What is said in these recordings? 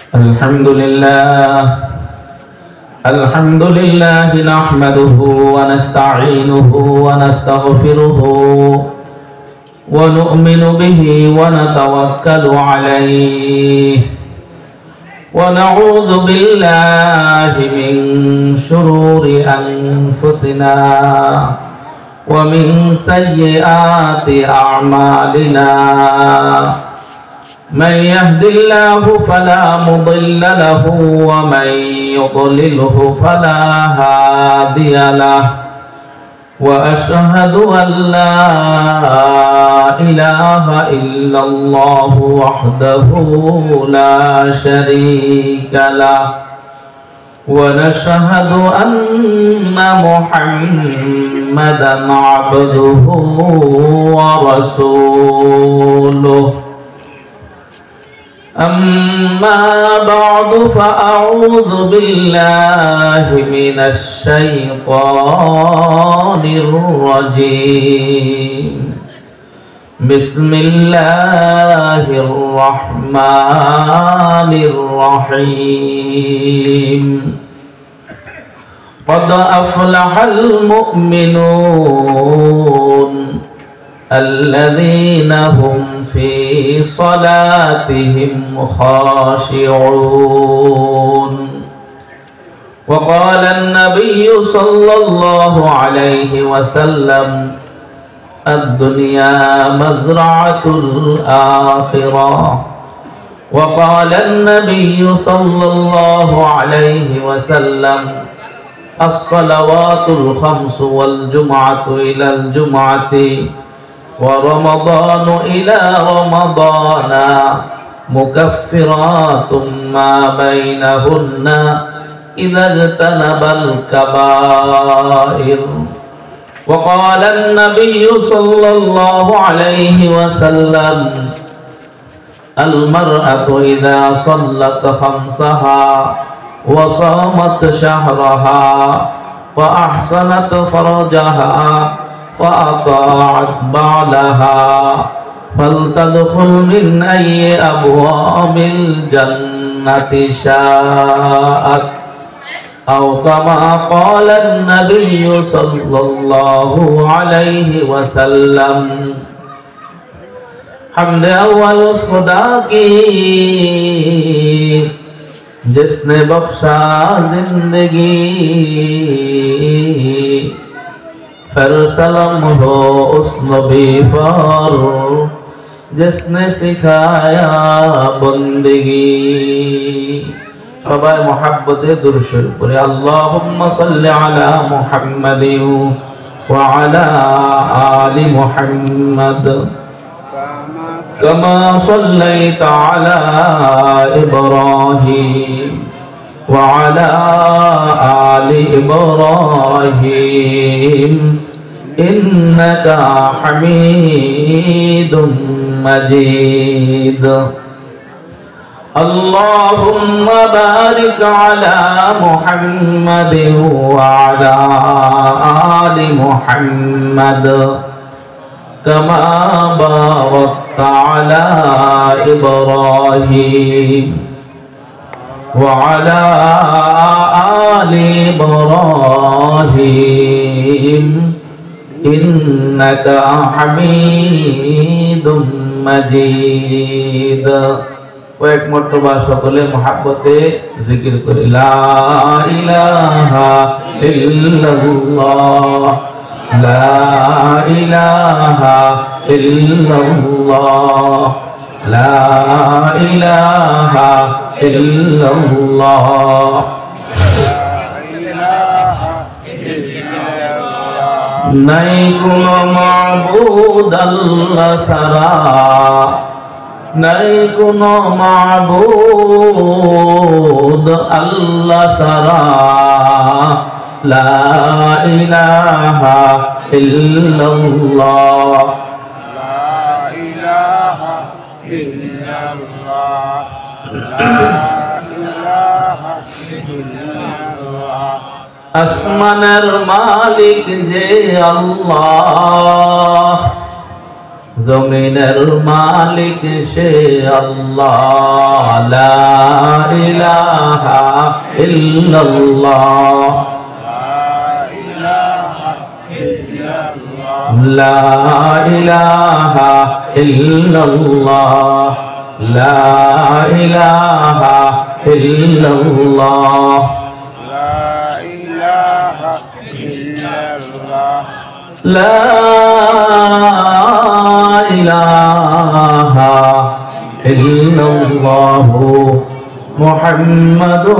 الحمد لله نحمده ونستعينه ونستغفره ونؤمن به ونتوكل عليه ونعوذ بالله من شرور أنفسنا ومن سيئات أعمالنا من يهد الله فلا مضل له ومن يضلله فلا هادي له وأشهد أن لا إله إلا الله وحده لا شريك له ونشهد أن محمدا عبده ورسوله أما بعد فأعوذ بالله من الشيطان الرجيم بسم الله الرحمن الرحيم قد أفلح المؤمنون الذين هم في صلاتهم خاشعون وقال النبي صلى الله عليه وسلم الدنيا مزرعة الآخرة وقال النبي صلى الله عليه وسلم الصلوات الخمس والجمعة إلى الجمعة ورمضان إلى رمضان مكفرات ما بينهن إذا اجتنب الكبائر وقال النبي صلى الله عليه وسلم المرأة إذا صلت خمسها وصامت شهرها وأحسنت فرجها وأطاعت بعلها فلتدخل من أي أبواب الجنة شاءت أو كما قال النبي صلى الله عليه وسلم حمد अव्वल उस खुदा की जिसने बख्शा जिंदगी फिर सलाम हो उस नबी पर जिसने सिखाया बंदगी सबाई मोहब्बते दुरूद शरीफ पढ़े अल्लाहुम्मा सल्लि अला मुहम्मद व अला आलि मुहम्मद कमा सल्लैता अला इब्राहीम व अला आलि इब्राहीम इन्नका हमीदुम मजीद अल्लाहुम्मा बारिक अला मुहम्मद व अला आलि मुहम्मद कमा बारकता अला इब्राहीम व अला आलि इब्राहीम इन्नका हमीदुम मजीद কয়েক মর্তবা সকলে মহব্বতে জিকির করি লা ইলাহা ইল্লাল্লাহ লা ইলাহা ইল্লাল্লাহ লা ইলাহা ইল্লাল্লাহ নাই কোনো মাবুদ আল্লাহ ছাড়া নাই কোনো মাবুদ আল্লাহ ছাড়া লা ইলাহা ইল্লাল্লাহ লা ইলাহা ইল্লাল্লাহ লা ইলাহা ইল্লাল্লাহ আসমানের মালিক যে আল্লাহ জমিনের মালিক সে আল্লাহ, লা ইলাহা ইল্লাল্লাহ, লা ইলাহা ইল্লাল্লাহ, লা ইলাহা ইল্লাল্লাহ, লা ইলাহা ইল্লাল্লাহ, মুহাম্মাদুর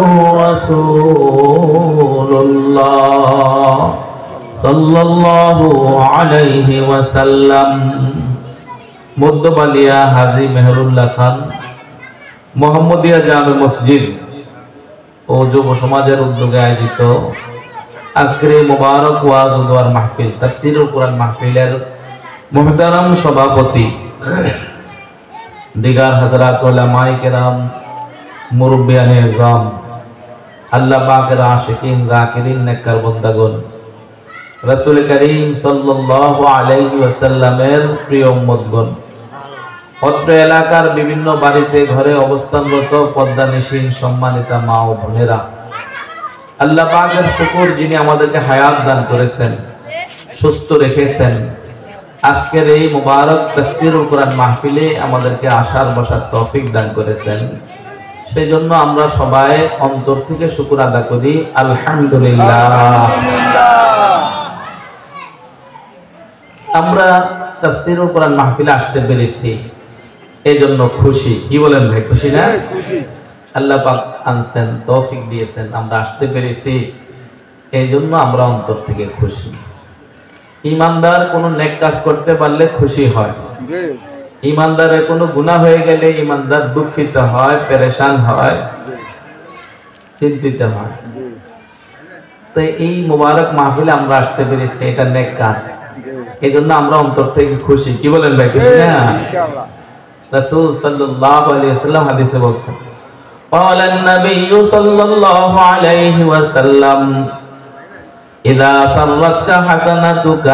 রাসূলুল্লাহ সাল্লাল্লাহু আলাইহি ওয়াসাল্লাম। মধ্যবালিয়া হাজী মেহরুল্লাহ খান মোহাম্মদিয়া জামে মসজিদ ও যুব সমাজের উদ্যোগে আয়োজিত আজকের এই মুবারক ওয়াজ ও দোয়ার মাহফিল, তাফসীরুল কোরআন মাহফিলের মুহতারাম সভাপতি দিগার হযরত উলামায়ে কেরাম, মুরব্বিয়ানে ইজম, আল্লাহ পাকের আশিকিন যাকিরিন নেককার বান্দাগণ, রাসূল করিম সাল্লাল্লাহু আলাইহি ওয়াসাল্লামের প্রিয় উম্মতগণ, অত্র এলাকার বিভিন্ন বাড়িতে ঘরে অবস্থানরত পর্দানিশীন সম্মানিতা মা ও বোনেরা, আল্লাহ পাকের শুকর যিনি আমাদেরকে হায়াত দান করেছেন, সুস্থ রেখেছেন, আজকের এই মুবারক তাফসীরুল কোরআন মাহফিলে আমাদেরকে আসার বসার তৌফিক দান করেছেন। সেই জন্য আমরা সবাই অন্তর থেকে শুকর আদা করি, আলহামদুলিল্লাহ। আমরা তাফসীরুল কোরআন মাহফিলে আসতে পেরেছি, এই জন্য খুশি। কি বলেন ভাই, খুশি না? আল্লাহ পাক আনছেন, তৌফিক দিয়েছেন, আমরা আসতে পেরেছি, এই জন্য আমরা অন্তর থেকে খুশি। ঈমানদার কোনো নেক কাজ করতে পারলে খুশি হয়, ঈমানদারের কোনো গুনাহ হয়ে গেলে ঈমানদার দুঃখিত হয়, পেরেশান হয়, চিন্তিত হয়। তো এই মুবারক মাহফিলে আমরা আসতে পেরেছি, এটা নেক কাজ, এই জন্য আমরা অন্তর থেকে খুশি। কি বলেন ভাই, খুশি না? রাসূল সাল্লাল্লাহু আলাইহি ওয়াসাল্লাম হাদিসে বলেছেন, قال النبي صلى الله عليه وسلم إذا سرتك حسنتك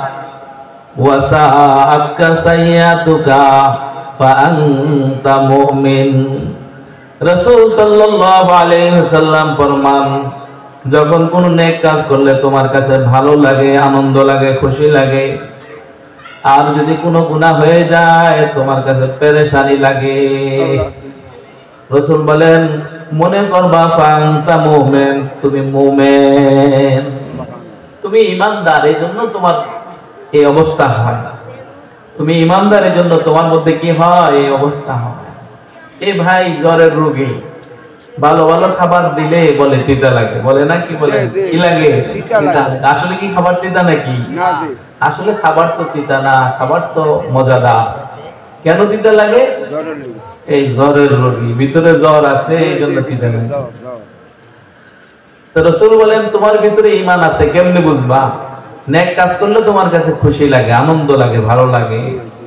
وساءتك سيئتك فأنت مؤمن। রাসূল সাল্লাল্লাহু আলাইহি ওয়াসাল্লাম ফরমান, যখন কোনো নেক কাজ করলে তোমার কাছে ভালো লাগে, আনন্দ লাগে, খুশি লাগে, আর যদি কোনো গুনাহ হয়ে যায় তোমার কাছে পেরেশানি লাগে, রাসূল বলেন মনে করবা ফান্তা মুমিন, তুমি মুমিন, তুমি ঈমানদার, এই জন্য তোমার এই অবস্থা হয়। তুমি ঈমানদার, এই জন্য তোমার মধ্যে কি হয়, এই অবস্থা হয়। এই ভাই জ্বরের রোগী, ভালো ভালো খাবার দিলে বলে তিতা লাগে, বলে না? কি বলে, কি লাগে? আসলে কি খাবার তিতা নাকি? আসলে খাবার তো তিতা না, খাবার তো মজাদার। কেন তিতা লাগে? এই জ্বরের রোগী, ভিতরে জ্বর আছে, এই জন্য তিতা লাগে। তো রাসূল বলেন তোমার ভিতরে ঈমান আছে, কেমনে বুঝবা? নেক কাজ করলে তোমার কাছে খুশি লাগে, আনন্দ লাগে, ভালো লাগে,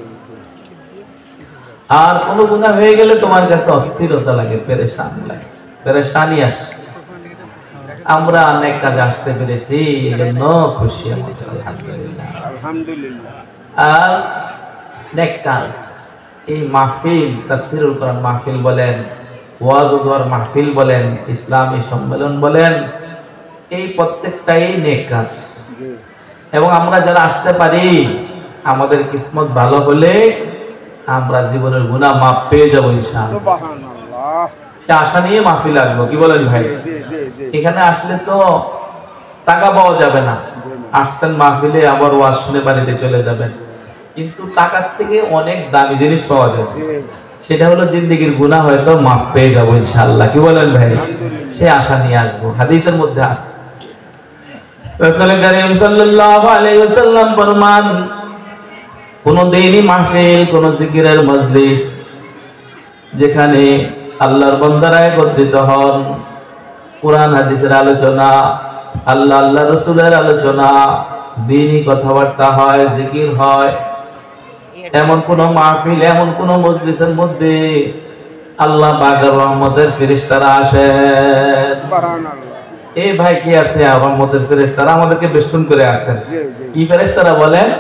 আর কোনো গুনাহ হয়ে গেলে তোমার কাছে অস্থিরতা লাগে, পেরেশানি লাগে, পেরেশানি আসে। আমরা নেক কাজে আসতে পেরেছি, এই জন্য খুশি, আলহামদুলিল্লাহ। আর নেক কাজ, এই মাহফিল, তাফসীরুল কোরআন মাহফিল বলেন, ওয়াজ ও দোয়ার মাহফিল বলেন, ইসলামী সম্মেলন বলেন, এই প্রত্যেকটাই নেক কাজ। এবং আমরা যারা আসতে পারি, আমাদের কিসমত ভালো হলে আমরা জীবনের গুনাহ মাফ পেয়ে যাবো ইনশাআল্লাহ। সুবহানাল্লাহ। সে আশা নিয়ে মাহফিল আসবো। কি বলেন ভাই? এখানে আসলে তো টাকা পাওয়া যাবে না, আসছেন মাহফিলে আবার ওয়াজ শুনে বাড়িতে চলে যাবেন, কিন্তু টাকার থেকে অনেক দামি জিনিস পাওয়া যাবে, সেটা হলো জিন্দেগির গুনাহ হয়তো মাফ পেয়ে যাবো ইনশাআল্লাহ। কি বলেন ভাই? সে আশা নিয়ে আসবো। হাদিসের মধ্যে আছে, রাসূল করিম সাল্লাল্লাহু আলাইহি ওয়াসাল্লাম ফরমান, কোন দিনই মাহফিল, কোন জিকিরের মজলিস যেখানে আল্লাহর বান্দারা একত্রিত হন, কোরআন হাদিসের আলোচনা, আল্লাহ আল্লাহ রাসূলের আলোচনা, দ্বীনি কথাবার্তা হয়, জিকির হয়, এমন কোন মাহফিল, এমন কোন মজলিসের মধ্যে আল্লাহ পাকের রহমতের ফেরেশতারা আসেন। সুবহানাল্লাহ। এই ভাই কি আছে? রহমতের ফেরেশতারা আমাদেরকে বেষ্টন করে আছেন। কি ফেরেশতারা বলেন?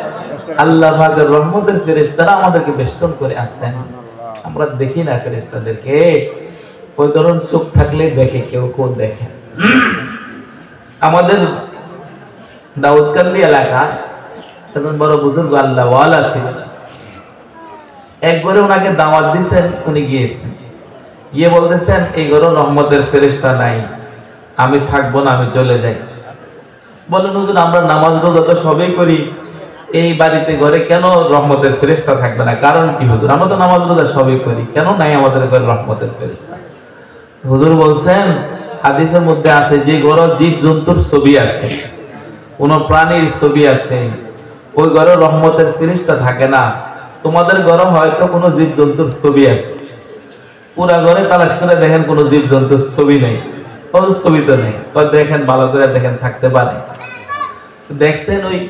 আল্লাহ পাকের রহমতের ফেরেশতারা আমাদেরকে বেষ্টন করে আসছেন। আমরা দেখি না ফেরেশতাদেরকে, ওই ধরুন চোখ থাকলে দেখে, কেউ কেউ দেখে। আমাদের দাউদকান্দি এলাকায় একজন বড় বুজুর্গ আল্লাহ ওয়ালা ছিলেন। একবারে ওনাকে দাওয়াত দিচ্ছেন, উনি গিয়েছেন, গিয়ে বলতেছেন এই ঘরে রহমতের ফেরেশতা নাই, আমি থাকবো না, আমি চলে যাই। বলেন হুজুর আমরা নামাজ রোজা তো সবই করি, এই বাড়িতে ঘরে কেন রহমতের ফেরেশতা থাকবে না? কারণ কি হুজুর? আমরা তো নামাজ রোজা সবই করি, কেন নাই আমাদের ঘরে রহমতের ফেরেশতা? হুজুর বলছেন হাদিসের মধ্যে আছে যে ঘরে জীব জন্তুর ছবি আছে, কোন প্রাণীর ছবি আছে, ওই ঘরে রহমতের ফেরেশতা থাকে না। তোমাদের ঘরে হয়তো কোনো জীব জন্তুর ছবি আছে, পুরা ঘরে তালাশ করে দেখেন কোনো জীব জন্তুর ছবি নেই, কোনো ছবি তো নেই। তো দেখেন, ভালো করে দেখেন, থাকতে পারে। দেখছেন ওই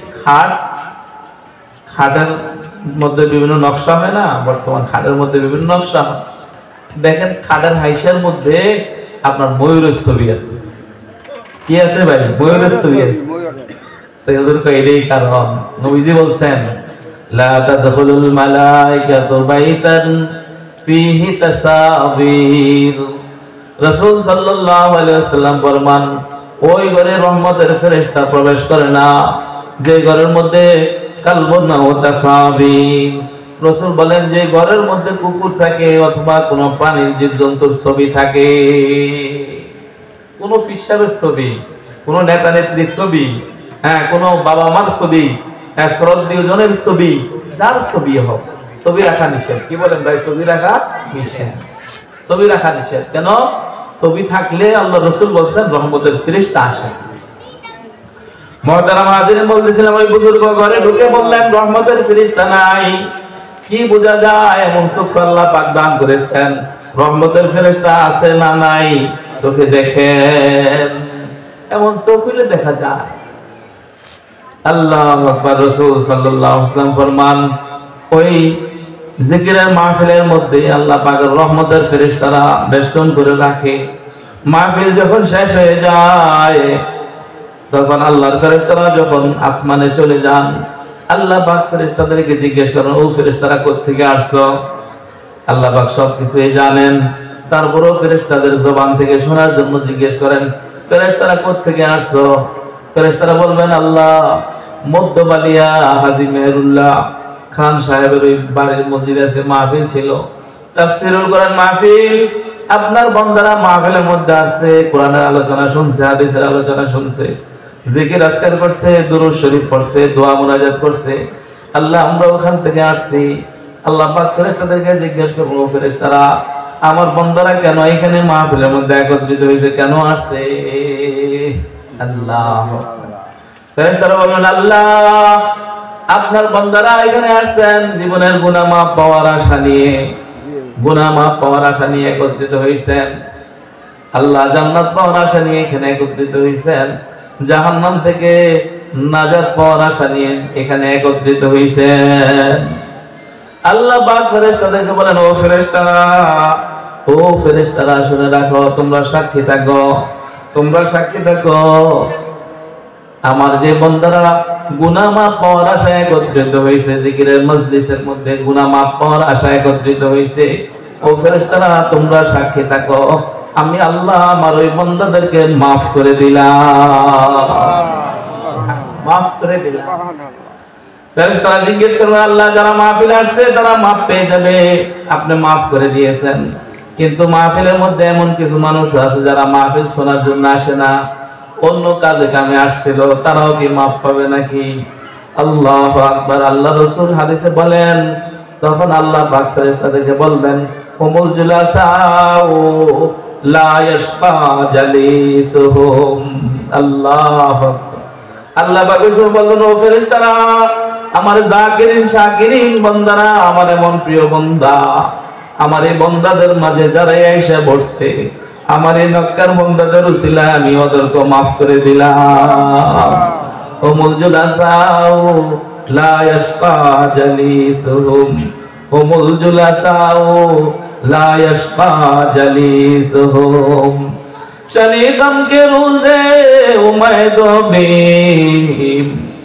খাটের মধ্যে বিভিন্ন নকশা হয় না, বর্তমান খাটের মধ্যে বিভিন্ন নকশা হয়। দেখেন খাটের হাইসের মধ্যে আপনার ময়ূরের ছবি আছে। কি আছে ভাই? ময়ূরের ছবি আছে। তো হুজুর কয় এটাই কারণ। নবীজি বলছেন লা তাদখুলুল মালাইকাতু বাইতান ফিহি তাসাবির। রাসূল সাল্লাল্লাহু আলাইহি ওয়াসাল্লাম ফরমান ওই ঘরে রহমতের ফেরেশতা প্রবেশ করে না যে ঘরের মধ্যে কালবুন ওয়া তাসাবির। রাসূল বলেন যে ঘরের মধ্যে কুকুর থাকে অথবা কোনো প্রাণীর জীবজন্তুর ছবি থাকে, কোনো ফিসাবের ছবি, কোনো নেতা নেত্রীর ছবি, কোনো বাবা মার ছবি, শ্রদ্ধেয় জনের ছবি, যার ছবি হোক, ছবি রাখা নিষেধ। কি বলেন ভাই? ছবি রাখা নিষেধ। ছবি রাখা নিষেধ কেন? ছবি থাকলে আল্লাহ রাসূল বলছেন রহমতের ফেরেশতা আসে। মুহতারাম হাজিরিন, বলতেছিলাম ওই বুজুর্গ ঘরে ঢুকে বললেন রহমতের ফেরেশতা নাই। কি বোঝা যায়? এমন চোখ আল্লাহ পাক দান করেছেন, রহমতের ফেরেশতা আছে না নাই চোখে দেখেন, এমন চোখ হইলে দেখা যায়। আল্লাহু আকবার। রাসূল সাল্লাল্লাহু আলাইহি ওয়াসাল্লাম ফরমান ওই জিকিরের মাহফিলের মধ্যে আল্লাহ পাকের রহমতের ফেরেশতারা বেষ্টন করে রাখে। মাহফিল যখন শেষ হয়ে যায়, তখন আল্লাহর ফেরেশতারা যখন আসমানে চলে যান, আল্লাহ পাক ফেরেশতাদেরকে জিজ্ঞেস করেন ও ফেরেশতারা কোথা থেকে আসছো? আল্লাহ পাক সবকিছুই জানেন, তারপরেও ফেরেশতাদের জবান থেকে শোনার জন্য জিজ্ঞেস করেন ফেরেশতারা কোথা থেকে আসছো? ফেরেশতারা বলবেন আল্লাহ মধ্যবালিয়া হাজী মেহেরুল্লাহ খান সাহেবের ওই বাড়ির মসজিদে আজকে মাহফিল ছিল, তাফসীরুল কোরআন মাহফিল, আপনার বান্দারা মাহফিলের মধ্যে আছে, কোরআনের আলোচনা শুনছে, হাদিসের আলোচনা শুনছে, জিকির আজকার করছে, দুরূদ শরীফ পড়ছে, দোয়া মুনাজাত করছে। আল্লাহ আমরা ওখান থেকে আসছি। আল্লাহ পাক ফেরেশতাদেরকে জিজ্ঞেস করবো ফেরেশতারা আমার বান্দারা কেন এখানে মাহফিলের মধ্যে একত্রিত হয়েছে, কেন আসছে? আল্লাহ ফেরেশতারা বলবেন আল্লাহ আপনার বান্দারা এখানে আসছেন জীবনের গুনাহ মাফ পাওয়ার আশা নিয়ে, গুনাহ মাফ পাওয়ার আশা নিয়ে একত্রিত হয়েছেন। আল্লাহ জান্নাত পাওয়ার আশা নিয়ে এখানে একত্রিত হয়েছেন, জাহান্নাম থেকে নাজাত পাওয়ার আশা নিয়ে এখানে একত্রিত হয়েছেন। আল্লাহ পাক ফেরেশতাদেরকে বলেন ও ফেরেশতারা, ও ফেরেশতারা শুনে রাখো, তোমরা সাক্ষী থাকো, তোমরা সাক্ষী থাকো আমার যে বান্দারা গুনাহ মাফ পাওয়ার আশায় একত্রিত হয়েছে, জিকিরের মজলিসের মধ্যে গুনাহ মাফ পাওয়ার আশায় একত্রিত হয়েছে, ও ফেরেশতারা তোমরা সাক্ষী থাকো আমি আল্লাহ আমার ওই বান্দাদেরকে মাফ করে দিলাম, মাফ করে দিলাম। ফেরেশতারা জিজ্ঞেস করবে আল্লাহ যারা মাহফিলে আসছে তারা মাফ পেয়ে যাবে, আপনি মাফ করে দিয়েছেন, কিন্তু মাহফিলের মধ্যে এমন কিছু মানুষ আছে যারা মাহফিল শোনার জন্য আসে না, অন্য কাজে কামে আসছিল, তারাও কি মাফ পাবে নাকি? আল্লাহু আকবার। আল্লাহ রাসূল হাদিসে বলেন তখন আল্লাহ পাক ফেরেশতাদেরকে বলবেন হুমুল জুলাসাউ লা ইয়াশফা জালিসুহুম। আল্লাহু আকবার। আল্লাহ পাক বললেন ও ফেরেশতারা আমার জাকিরিন শাকিরিন বান্দারা, আমার এমন প্রিয় বান্দা, আমার এই বান্দাদের মাঝে যারা এসে বসছে, আমার এই নক্কার বান্দাদের উসিলায় আমি ওদেরকে মাফ করে দিলাম। হুমুল জুলাসাউ লা ইয়াশফা জালিসুহুম, হুমুল জুলাসাউ লা ইয়াশফা জালিসুহুম। शनी गम के रोजे उमैद में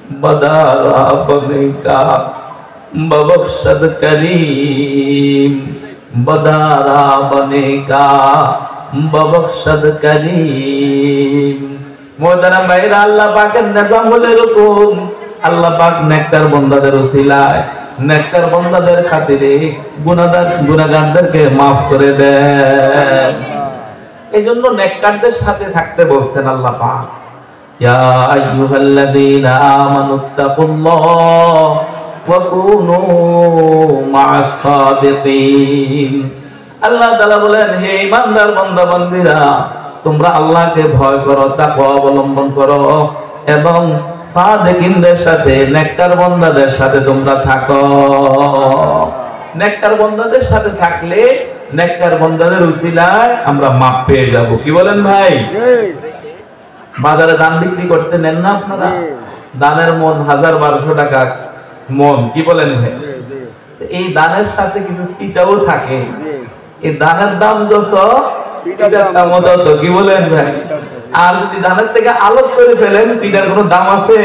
बदारा बने का बबख्शद करीम, बदारा बने का बबख्शद करीम। मोहतरम भाईरा, আল্লাহ পাকের নিজাম হলো এরকম, আল্লাহ পাক নেককার বান্দাদের উসিলায়, নেককার বান্দাদের খাতিরে গুনাহগারদেরকে maaf করে দেন। এইজন্য নেককারদের সাথে থাকতে বলছেন আল্লাহ পাক। ইয়া আইয়ুহাল্লাযীনা আমানুত্তাকুল্লাহ ওয়া কুনু মা'আস সাদিকিন। আল্লাহ তাআলা বলেন, হে ঈমানদার বান্দা বান্দীরা, তোমরা আল্লাহকে ভয় করো, তাকওয়া অবলম্বন করো এবং সাদিকিনদের সাথে, নেককার বান্দাদের সাথে তোমরা থাকো। নেককার বান্দাদের সাথে থাকলে নেককার বান্দাদের উসিলায় আমরা মাপ পেয়ে যাব। কি বলেন ভাই? বাজারে দান বিক্রি করতে নেন না আপনারা? দানের মন 1000-1200 টাকা মন। কি বলেন ভাই? এই দানের সাথে কিছু সিটাও থাকে। এই দানের দাম যত, সিটার দামও তত। কি বলেন ভাই? আর যদি দানের থেকে আলোক করে ফেলেন, সিটার কোনো দাম আছে?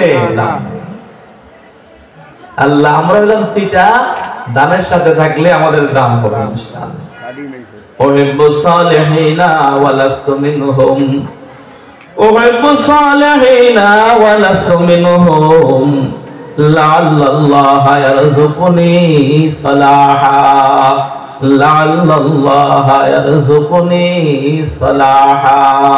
আল্লাহ, আমরা হলাম সিটা, দানের সাথে থাকলে আমাদের দাম হবে ইনশাআল্লাহ। ওহিব্বু সালিহিনা ওয়া লাস্তু মিনহুম, ওহিব্বু সালিহিনা ওয়া লাস্তু মিনহুম, লাআল্লাল্লাহা ইয়ারযুকুনি সালাহা, লাআল্লাল্লাহা ইয়ারযুকুনি সালাহা।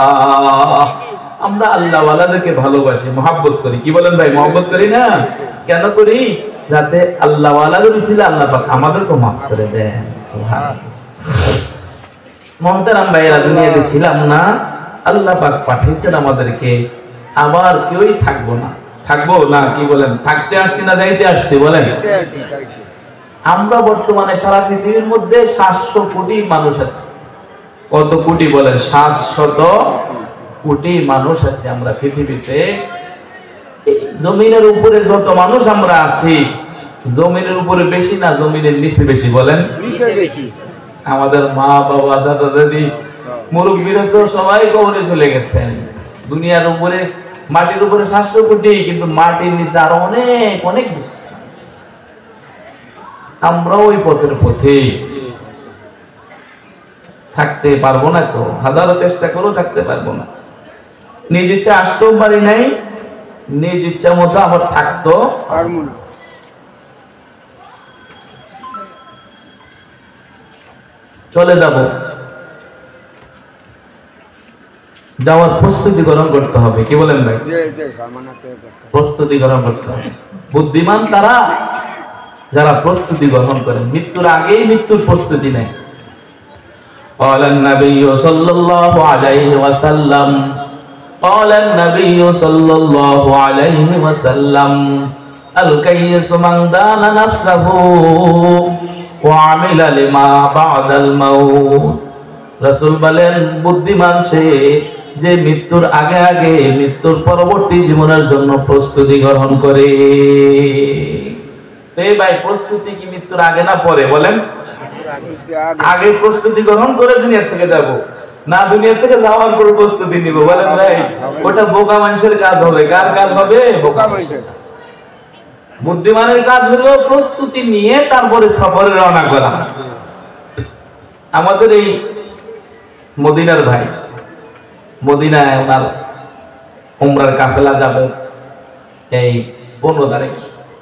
আমরা আল্লাহ ওয়ালাদেরকে ভালোবাসি, মহব্বত করি। কি বলেন ভাই? মহব্বত করি না? কেন করি? যাতে আল্লাহ ওয়ালাদের উসিলা আল্লাহ পাক আমাদেরকে maaf করে দেন। সুবহানাল্লাহ। মুহতারাম ভাইরা, দুনিয়াতে ছিলাম না, আল্লাহ পাক পাঠিয়েছেন আমাদেরকে, আবার কেউই থাকবো না। থাকবো না? কি বলেন? থাকতে আসছি না যাইতে আসছি? বলেন। আমরা বর্তমানে সারা পৃথিবীর মধ্যে 700 কোটি মানুষ আছে। কত কোটি বলেন? 700 কোটি মানুষ আছে আমরা পৃথিবীতে। জমিনের উপরে যত মানুষ আমরা আছি, জমিনের উপরে বেশি না জমিনের নিচে বেশি? বলেন। আমাদের মা বাবা দাদা দাদি মুরব্বীরা তো সবাই কবরে চলে গেছেন। দুনিয়ার উপরে, মাটির উপরে 700 কোটি, কিন্তু মাটির নিচে আরো অনেক অনেক বেশি। আমরা ওই পথের পথে থাকতে পারবো না তো, হাজারো চেষ্টা করেও থাকতে পারবো না। নিজ ইচ্ছা আসতেও পারি নাই, নিজ ইচ্ছা মতো আবার থাকতো পারবো না। চলে যাব, যাওয়ার প্রস্তুতি গ্রহণ করতে হবে। কি বলেন ভাই? প্রস্তুতি গ্রহণ করতে হবে। বুদ্ধিমান তারা যারা প্রস্তুতি গ্রহণ করে, মৃত্যুর আগেই মৃত্যুর প্রস্তুতি নেয়। قال النبي صلى الله عليه وسلم قال النبي صلى الله عليه وسلم الكيس من دان نفسه وعمل لما بعد الموت। রাসূল বলেন, বুদ্ধিমান সে যে মৃত্যুর আগে আগে মৃত্যুর পরবর্তী জীবনের জন্য প্রস্তুতি গ্রহণ করে। এই ভাই, প্রস্তুতি কি মৃত্যুর আগে না পরে? বলেন। আগে প্রস্তুতি গ্রহণ করে দুনিয়া থেকে যাব না, দুনিয়া থেকে যাওয়ার পর প্রস্তুতি নিব? বলেন ভাই। ওটা বোকা মানুষের কাজ হবে। কার কাজ হবে? বোকা মানুষের। বুদ্ধিমানের কাজ হলো প্রস্তুতি নিয়ে তারপরে সফরে রওনা করা। আমাদের এই মদিনার ভাই, মদিনায় ওনার উমরার কাফেলা যাবে এই 15 তারিখ।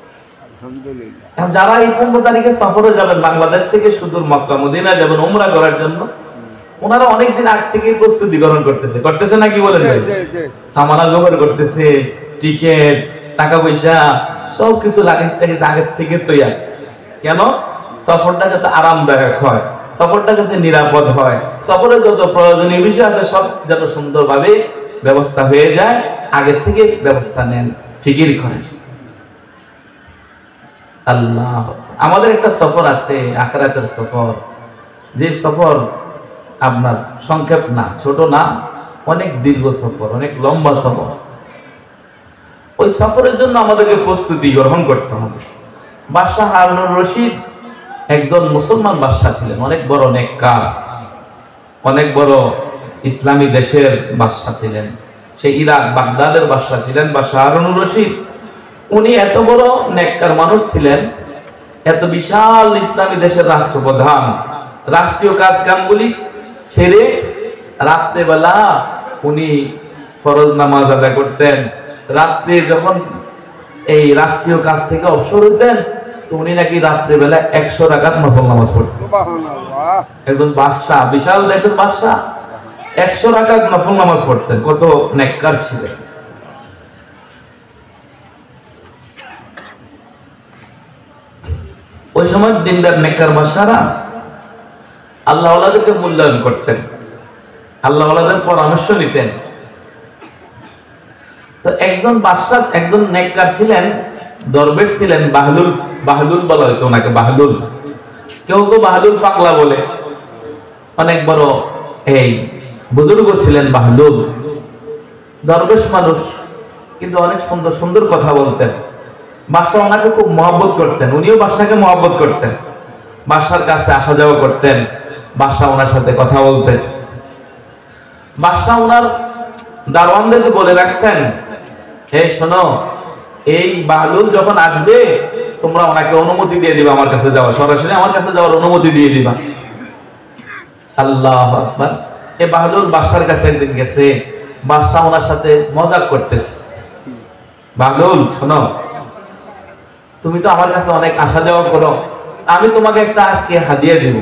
যারা এই 15 তারিখে সফরে যাবেন, বাংলাদেশ থেকে সুদূর মক্কা মদিনা যাবেন উমরা করার জন্য, ওনারা অনেকদিন আগ থেকে প্রস্তুতি গ্রহণ করতেছে নাকি? বলেন। সামানা জোগাড় করতেছে, টিকিট, টাকা পয়সা সবকিছু লাগিস টাকিস আগের থেকে তৈরি। কেন? সফরটা যাতে আরামদায়ক হয়, সফরটা যাতে নিরাপদ হয়, সফরে যত প্রয়োজনীয় বিষয় আছে সব যেন সুন্দরভাবে ব্যবস্থা হয়ে যায়, আগের থেকে ব্যবস্থা নেন, ফিকির করেন। আল্লাহ, আমাদের একটা সফর আছে, আখিরাতের সফর। যে সফর আপনার সংক্ষেপ না, ছোট না, অনেক দীর্ঘ সফর, অনেক লম্বা সফর। ওই সফরের জন্য আমাদেরকে প্রস্তুতি গ্রহণ করতে হবে। বাদশাহ হারুনুর রশিদ একজন মুসলমান বাদশাহ ছিলেন, অনেক বড় নেককার, অনেক বড় ইসলামী দেশের বাদশাহ ছিলেন। সে ইরাক বাগদাদের বাদশাহ ছিলেন বাদশাহ হারুনুর রশিদ। উনি এত বড় নেককার মানুষ ছিলেন, এত বিশাল ইসলামী দেশের রাষ্ট্রপ্রধান, রাষ্ট্রীয় কাজ কামগুলি ছেড়ে রাত্রেবেলা উনি ফরজ নামাজ আদায় করতেন। রাত্রে যখন এই রাষ্ট্রীয় কাজ থেকে অবসর হইতেন, তো উনি নাকি রাত্রেবেলা 100 রাকাত নফল নামাজ পড়তেন। একজন বাদশাহ, বিশাল দেশের বাদশাহ 100 রাকাত নফল নামাজ পড়তেন। কত নেককার ছিলেন। ওই সময় দিনদার নেককার বাদশাহরা আল্লাহ ওয়ালাদেরকে মূল্যায়ন করতেন, আল্লাহ ওয়ালাদের পরামর্শ নিতেন। তো একজন বাদশাহ, একজন নেককার ছিলেন, দরবেশ ছিলেন, বাহলুল। বাহলুল বলা হতো ওনাকে, বাহলুল। কেউ তো বাহলুল পাগলা বলে। অনেক বড় এই বুজুর্গ ছিলেন বাহলুল, দরবেশ মানুষ, কিন্তু অনেক সুন্দর সুন্দর কথা বলতেন। বাদশাহ ওনাকে খুব মহব্বত করতেন, উনিও বাদশাকে মহব্বত করতেন। বাদশার কাছে আসা যাওয়া করতেন, বাদশাহ ওনার সাথে কথা বলতেন। বাদশাহ ওনার দারোয়ানদেরকে বলে রাখছেন, এই শোনো, এই বাহলুল যখন আসবে তোমরা ওনাকে অনুমতি দিয়ে দিবা আমার কাছে যাওয়া, সরাসরি আমার কাছে যাওয়ার অনুমতি দিয়ে দিবা। আল্লাহু আকবার। এই বাহলুল বাদশার কাছে একদিন গেছে, বাদশাহ ওনার সাথে মজাক করতেছে। বাহলুল শোনো, তুমি তো আমার কাছে অনেক আসা যাওয়া করো, আমি তোমাকে একটা আজকে হাদিয়া দিব।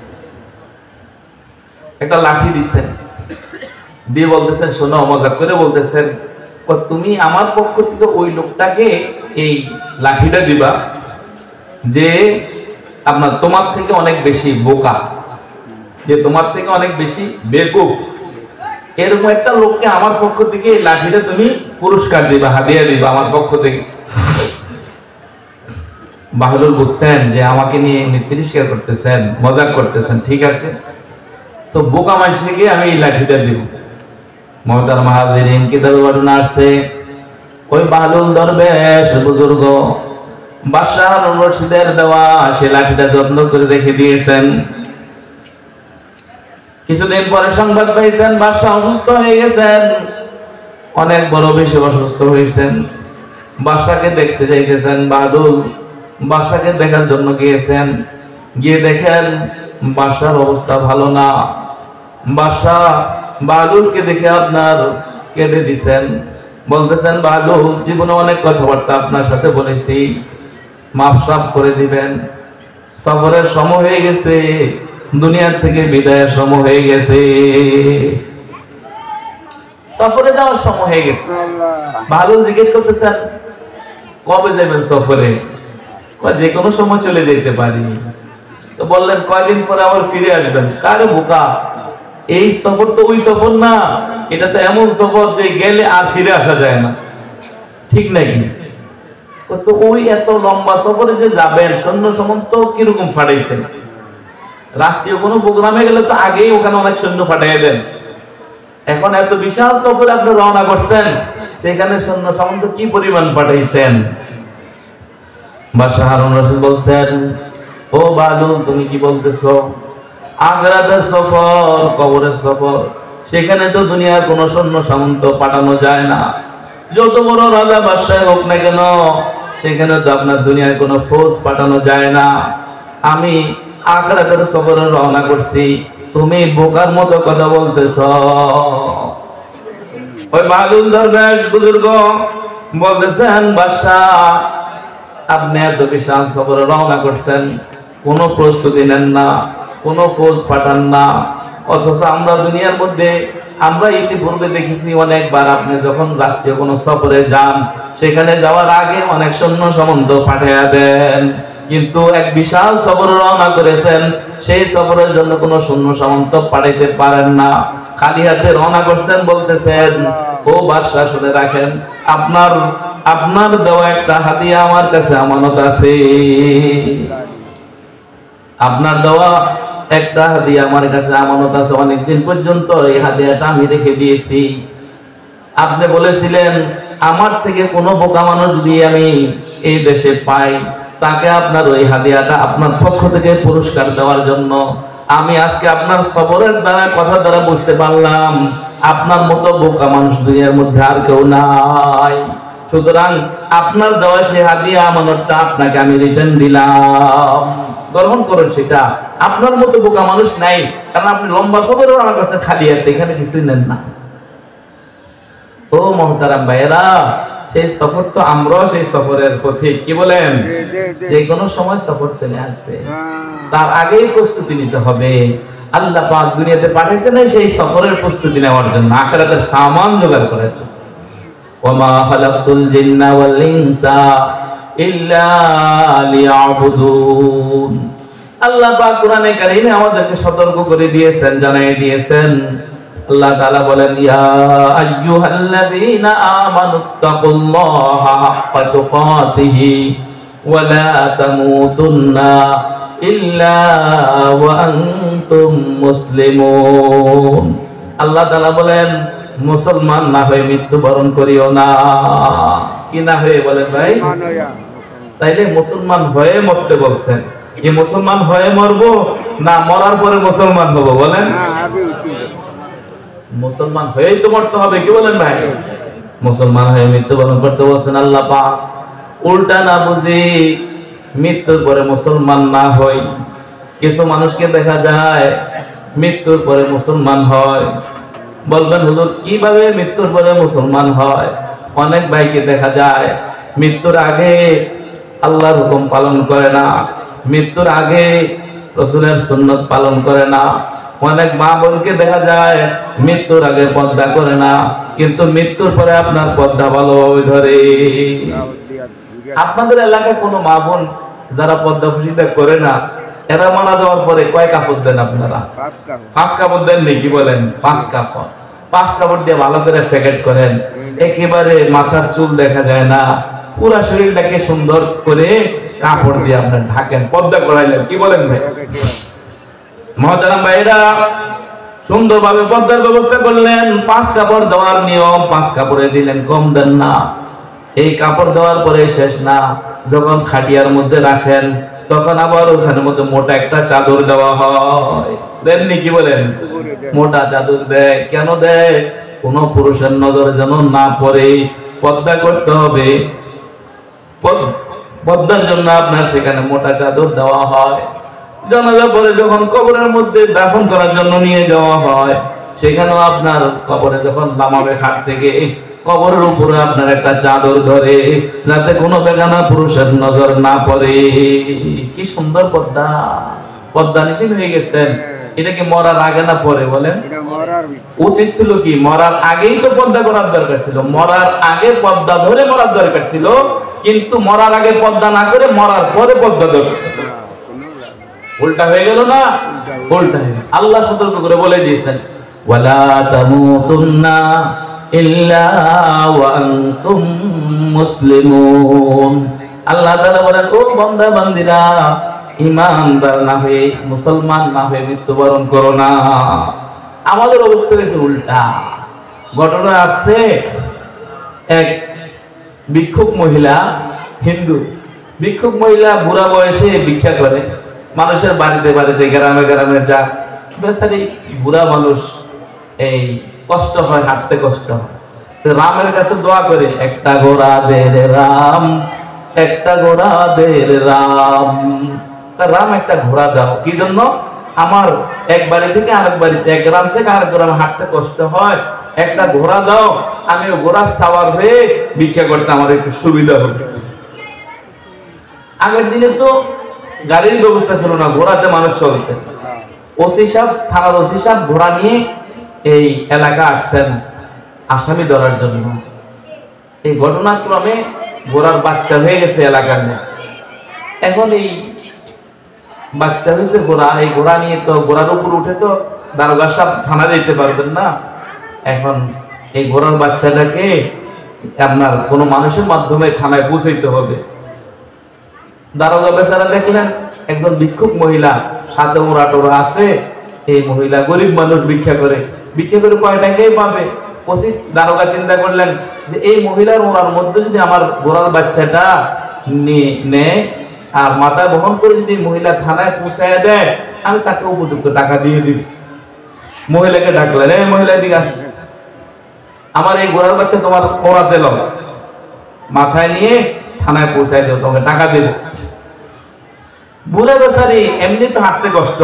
একটা লাঠি দিচ্ছেন, দিয়ে বলতেছেন, শোনো, মজাক করে বলতেছেন, তুমি আমার পক্ষ থেকে ওই লোকটাকে এই লাঠিটা দিবা যে আপনার তোমার থেকে অনেক বেশি বোকা, যে তোমার থেকে অনেক বেশি বেকুব, এরকম একটা লোককে আমার পক্ষ থেকে এই লাঠিটা তুমি পুরস্কার দিবা, হাদিয়া দিবা আমার পক্ষ থেকে। বাহলুল বুঝছেন যে আমাকে নিয়ে এমনি তিরস্কার করতেছেন, মজাক করতেছেন, ঠিক আছে, তো বোকা মানুষকে আমি এই লাঠিটা দিব। মহতারাম হাজিরিন, কিতাবে বর্ণনা আছে, ওই বাহলুল দরবেশ বুজুর্গ বাদশাহ হারুন রশিদের দেওয়া সে লাঠিটা যত্ন করে রেখে দিয়েছেন। কিছুদিন পরে সংবাদ পাইছেন বাদশাহ অসুস্থ হয়ে গেছেন, অনেক বড় বেশি অসুস্থ হয়েছেন। বাদশাকে দেখতে চাইতেছেন বাহলুল, বাদশাকে দেখার জন্য গিয়েছেন, গিয়ে দেখেন বাদশার অবস্থা ভালো না। বাদশাহ বাহলুলকে দেখে আপনার কেঁদে দিছেন, বলতেছেন, বাহলুল, জীবনে অনেক কথাবার্তা আপনার সাথে বলেছি, মাফ সাফ করে দিবেন। সফরের সময় হয়ে গেছে, দুনিয়ার থেকে বিদায়ের সময় হয়ে গেছে, সফরে যাওয়ার সময় হয়ে গেছে। বাহলুল জিজ্ঞেস করতেছেন, কবে যাবেন সফরে? যে কোনো সময় চলে যেতে পারি। তো বললেন, কয়দিন পরে আবার ফিরে আসবেন। কারে বোকা, এই সফর তো ওই সফর না, এটা তো এমন সফর যে গেলে আর ফিরে আসা যায় না, ঠিক নাকি? তো ওই এত লম্বা সফরে যে যাবেন, সৈন্য সামন্ত কিরকম ফাটাইছেন? রাষ্ট্রীয় কোনো প্রোগ্রামে গেলে তো আগেই ওখানে অনেক সৈন্য ফাটাই দেন। এখন এত বিশাল সফরে আপনি রওনা করছেন, সেখানে সৈন্য সামন্ত কি পরিমাণ পাঠাইছেন? বাদশাহ হারুন রশিদ বলছেন, ও বাহলুল, তুমি কি বলতেছো? আখিরাতের সফর, কবরের সফর, সেখানে তো দুনিয়ার কোন সৈন্য সামন্ত পাঠানো যায় না। যত বড় রাজা বাদশাহ হোক না কেন, সেখানে তো আপনার দুনিয়ার কোনো ফৌজ পাঠানো যায় না। আমি আখিরাতের সফরে রওনা করছি, তুমি বোকার মতো কথা বলতেছ। ওই বাহলুল দরবেশ বুজুর্গ বলতেছেন, বাদশাহ, আপনি এত বিশাল সফরে রওনা করছেন, কোনো প্রস্তুতি নেন না, কোনো ফৌজ পাঠান না, অথচ আমরা দুনিয়ার মধ্যে আমরা ইতিপূর্বে দেখেছি অনেকবার আপনি যখন রাষ্ট্রীয় কোনো সফরে যান, সেখানে যাওয়ার আগে অনেক সৈন্য সামন্ত পাঠিয়ে দেন, কিন্তু এক বিশাল সফরে রওনা করেছেন, সেই সফরের জন্য কোনো সৈন্য সামন্ত পাঠাইতে পারেন না, খালি হাতে রওনা করছেন। বলতেছেন, ও বাদশাহ, শুনে রাখেন, আপনার দেওয়া একটা হাদিয়া আমার কাছে আমানত আছে, আপনার দেওয়া একটা হাদিয়া আমার কাছে আমানত আছে, অনেকদিন পর্যন্ত এই হাদিয়াটা আমি রেখে দিয়েছি। আপনি বলেছিলেন আমার থেকে কোনো বোকা মানুষ যদি আমি এই দেশে পাই, তাকে আপনার ওই হাদিয়াটা আপনার পক্ষ থেকে পুরস্কার দেওয়ার জন্য। আমি আজকে আপনার সফরের দ্বারা, কথা দ্বারা বুঝতে পারলাম আপনার মতো বোকা মানুষ দুনিয়ার মধ্যে আর কেউ নাই। সুতরাং আপনার দেওয়া সেই হাদিয়া আমানতটা আপনাকে আমি রিটার্ন দিলাম, গ্রহণ করুন সেটা। আপনার মতো বোকা মানুষ নাই, কারণ আপনি লম্বা সফরেও আমার কাছে খালি হাতে এখানে কিছুই নেন না। ও মহতারাম ভাইয়েরা, সেই সফর তো আমরাও সেই সফরের পথে, কি বলেন? যে কোনো সময় সফর চলে আসবে, তার আগেই প্রস্তুতি নিতে হবে। আল্লাহ পাক দুনিয়াতে পাঠিয়েছেন সেই সফরের প্রস্তুতি নেওয়ার জন্য, আখিরাতের সামান জোগাড় করার জন্য। ওয়ামা খালাকতুল জিন্না ওয়াল ইনসা ইল্লা লিয়াবুদুন। আল্লাহ পাক কোরআনে কারীমে আমাদেরকে সতর্ক করে দিয়েছেন, জানিয়ে দিয়েছেন। আল্লাহ তাআলা বলেন, ইয়া আইয়ুহাল্লাযীনা আমানুত্তাকুল্লাহা হাক্কা তুকাতিহি ওয়া লা তামুতুন্না ইল্লা ওয়া আনতুম মুসলিমুন। আল্লাহ তাআলা বলেন, মুসলমান না হয়ে মৃত্যুবরণ করিও না। কি না হয়ে বলেন ভাই? তাইলে মুসলমান হয়ে মরতে বলছেন, কি মুসলমান হয়ে মরবো না মরার পরে মুসলমান হবো? বলেন, মুসলমান হয়েই তো মরতে হবে, কি বলেন ভাই? মুসলমান হয়ে মৃত্যুবরণ করতে বলছেন আল্লাহ পাক। উল্টা না বুঝি মৃত্যুর পরে মুসলমান না হই। কিছু মানুষকে দেখা যায় মৃত্যুর পরে মুসলমান হয়। বলবেন হুজুর কিভাবে মৃত্যুর পরে মুসলমান হয়? অনেক ভাইকে দেখা যায় মৃত্যুর আগে আল্লাহর হুকুম পালন করে না, মৃত্যুর আগে রাসূলের সুন্নাত পালন করে না। অনেক মা বোনকে দেখা যায় মৃত্যুর আগে পর্দা করে না, কিন্তু মৃত্যুর পরে আপনার পর্দা ভালো ধরে। আপনাদের এলাকায় কোনো মা বোন যারা পর্দা পুশিটা করে না, এরা মারা যাওয়ার পরে কয় কাপড় দেন আপনারা? 5 কাপড় দেন নাকি? বলেন 5 কাপড়। 5 কাপড় দিয়ে ভালো করে প্যাকেট করেন, একেবারে মাথার চুল দেখা যায় না, পুরা শরীরটাকে সুন্দর করে কাপড় দিয়ে আপনার ঢাকেন, পর্দা করাইলেন, কি বলেন ভাই? মহতারাম ভাইরা, সুন্দরভাবে পর্দার ব্যবস্থা করলেন। 5 কাপড় দেওয়ার নিয়ম, 5 কাপড়ে দিলেন, কম দেন না। এই কাপড় দেওয়ার পরে শেষ না, যখন খাটিয়ার মধ্যে রাখেন তখন আবার ওখানের মধ্যে মোটা একটা চাদর দেওয়া হয়, দেননি? কি বলেন? মোটা চাদর দেয়। কেন দেয়? কোন পুরুষের নজর যেন না পড়ে, পর্দা করতে হবে। পর্দার জন্য আপনার সেখানে মোটা চাদর দেওয়া হয়। জানাজা পরে যখন কবরের মধ্যে দাফন করার জন্য নিয়ে যাওয়া হয়, সেখানেও আপনার কবরে যখন নামাবে খাট থেকে, কবরের উপরে আপনার একটা চাদর ধরে, যাতে কোনো বেগানা পুরুষের নজর না পড়ে। কি সুন্দর পর্দা! পর্দা নিষেধ হয়ে গেছেন। এটা কি মরার আগে না পরে? বলেন, উচিত ছিল কি মরার আগেই তো পর্দা করার দরকার ছিল। মরার আগে পর্দা ধরে মরার দরকার ছিল, কিন্তু মরার আগে পর্দা না করে মরার পরে পর্দা ধরছে। উল্টা হয়ে গেল না? উল্টা হয়ে গেছে। আল্লাহ সতর্ক করে বলে দিয়েছেন, ওয়ালা তামুতুন্না ইল্লা ওয়া আনতুম মুসলিমুন। আল্লাহ তাআলা বলেন, ও বান্দা বান্দীরা, ঈমানদার না হয়ে, মুসলমান না হয়ে মৃত্যুবরণ করো না। আমাদের অবস্থা হয়েছে উল্টা। ঘটনা আসছে, এক ভিক্ষুক মহিলা, হিন্দু ভিক্ষুক মহিলা, বুড়া বয়সে ভিক্ষা করে মানুষের বাড়িতে বাড়িতে, গ্রামে গ্রামে যা। বেচারি বুড়া মানুষ, এই কষ্ট হয়, হাঁটতে কষ্ট হয়। রামের কাছে দোয়া করে, একটা ঘোড়া দে রে রাম, একটা ঘোড়া দে রে রাম। রাম একটা ঘোড়া দাও। কি জন্য? আমার এক বাড়ি থেকে আরেক বাড়িতে, এক গ্রাম থেকে আরেক গ্রামে হাঁটতে কষ্ট হয়, একটা ঘোড়া দাও, আমি ঘোড়ার সাওয়ার হয়ে ভিক্ষা করতে আমার একটু সুবিধা হবে। আগের দিনে তো গাড়ির ব্যবস্থা ছিল না, ঘোড়াতে মানুষ চলতে। ওসি সাহেব, থানার ওসি সাহেব ঘোড়া নিয়ে এই এলাকা আসছেন আসামি ধরার জন্য। এই ঘটনাক্রমে ঘোড়ার বাচ্চা হয়ে গেছে এলাকার মধ্যে। এখন এই বাচ্চা হয়েছে ঘোড়া, এই ঘোড়া নিয়ে তো ঘোড়ার উপর উঠে তো দারোগা সাহেব থানা যেতে পারবেন না। এখন এই ঘোড়ার বাচ্চাটাকে আপনার কোনো মানুষের মাধ্যমে থানায় পৌঁছাইতে হবে। দারোগা বেচারা দেখলেন একজন ভিক্ষুক মহিলা, সাথে ওরা টোরা আছে, এই মহিলা গরিব মানুষ, ভিক্ষা করে কয় টাকাই পাবে। ওসি দারোগা চিন্তা করলেন যে এই মহিলার ওনার মধ্যে যদি আমার ঘোড়ার বাচ্চাটা নেয় আর মাথায় বহন করে যদি মহিলা থানায় পৌঁছায় দেয়, আমি তাকে উপযুক্ত টাকা দিয়ে দিব। মহিলাকে ডাকলেন, এই মহিলা দিকে আসে, আমার এই ঘোড়ার বাচ্চা তোমার পড়াতে লো। মাথায় নিয়ে থানায় পৌঁছায় দেব, তোমাকে টাকা দেব। বুড়া বেচারি এমনি তো হাঁটতে কষ্ট,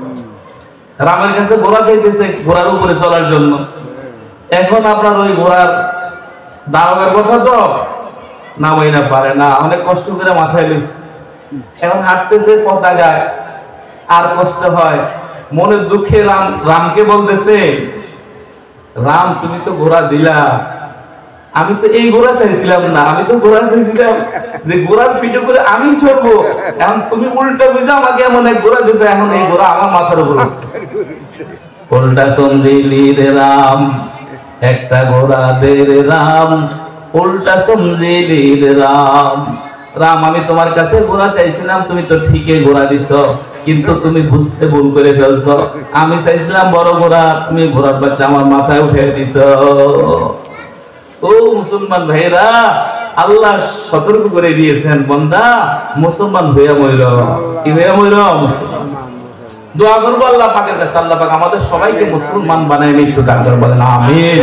রামের কাছে ঘোড়া চাইতেছে ঘোড়ার উপরে চলার জন্য। এখন আপনার ওই ঘোড়ার দারোগার কথা তো নামাই না পারে না, অনেক কষ্ট করে মাথায় লইছে। এখন হাঁটতেছে পতাকায়, আর কষ্ট হয়, মনের দুঃখে রামকে বলতেছে, রাম তুমি তো ঘোড়া দিলা, আমি তো এই ঘোড়া চাইছিলাম না, আমি তো ঘোড়া চাইছিলাম যে ঘোড়ার পিঠে করে আমি চড়বো, এখন তুমি উল্টা বুঝে আমাকে এমন এক ঘোড়া দিছো, এখন এই ঘোড়া আমার মাথার উপর আছে। উল্টা সমঝিলি রে রাম, একটা ঘোড়া দে রে রাম, উল্টা সমঝিলি রে রাম। রাম আমি তোমার কাছে ঘোড়া চাইছিলাম, তুমি তো ঠিকই ঘোড়া দিছো, কিন্তু তুমি বুঝতে ভুল করে ফেলছো, আমি চাইছিলাম বড় ঘোড়া, তুমি ঘোড়ার বাচ্চা আমার মাথায় উঠে দিছো। ও মুসলমান ভাইরা, আল্লাহ সতর্ক করে দিয়েছেন, বান্দা মুসলমান হইয়া মইর, কি হইয়া মইর মুসলমান। দোয়া করবো আল্লাহ পাকের কাছে, আল্লাহ পাক আমাদের সবাইকে মুসলমান বানায় মৃত্যু দান করবেন, বলেন আমিন।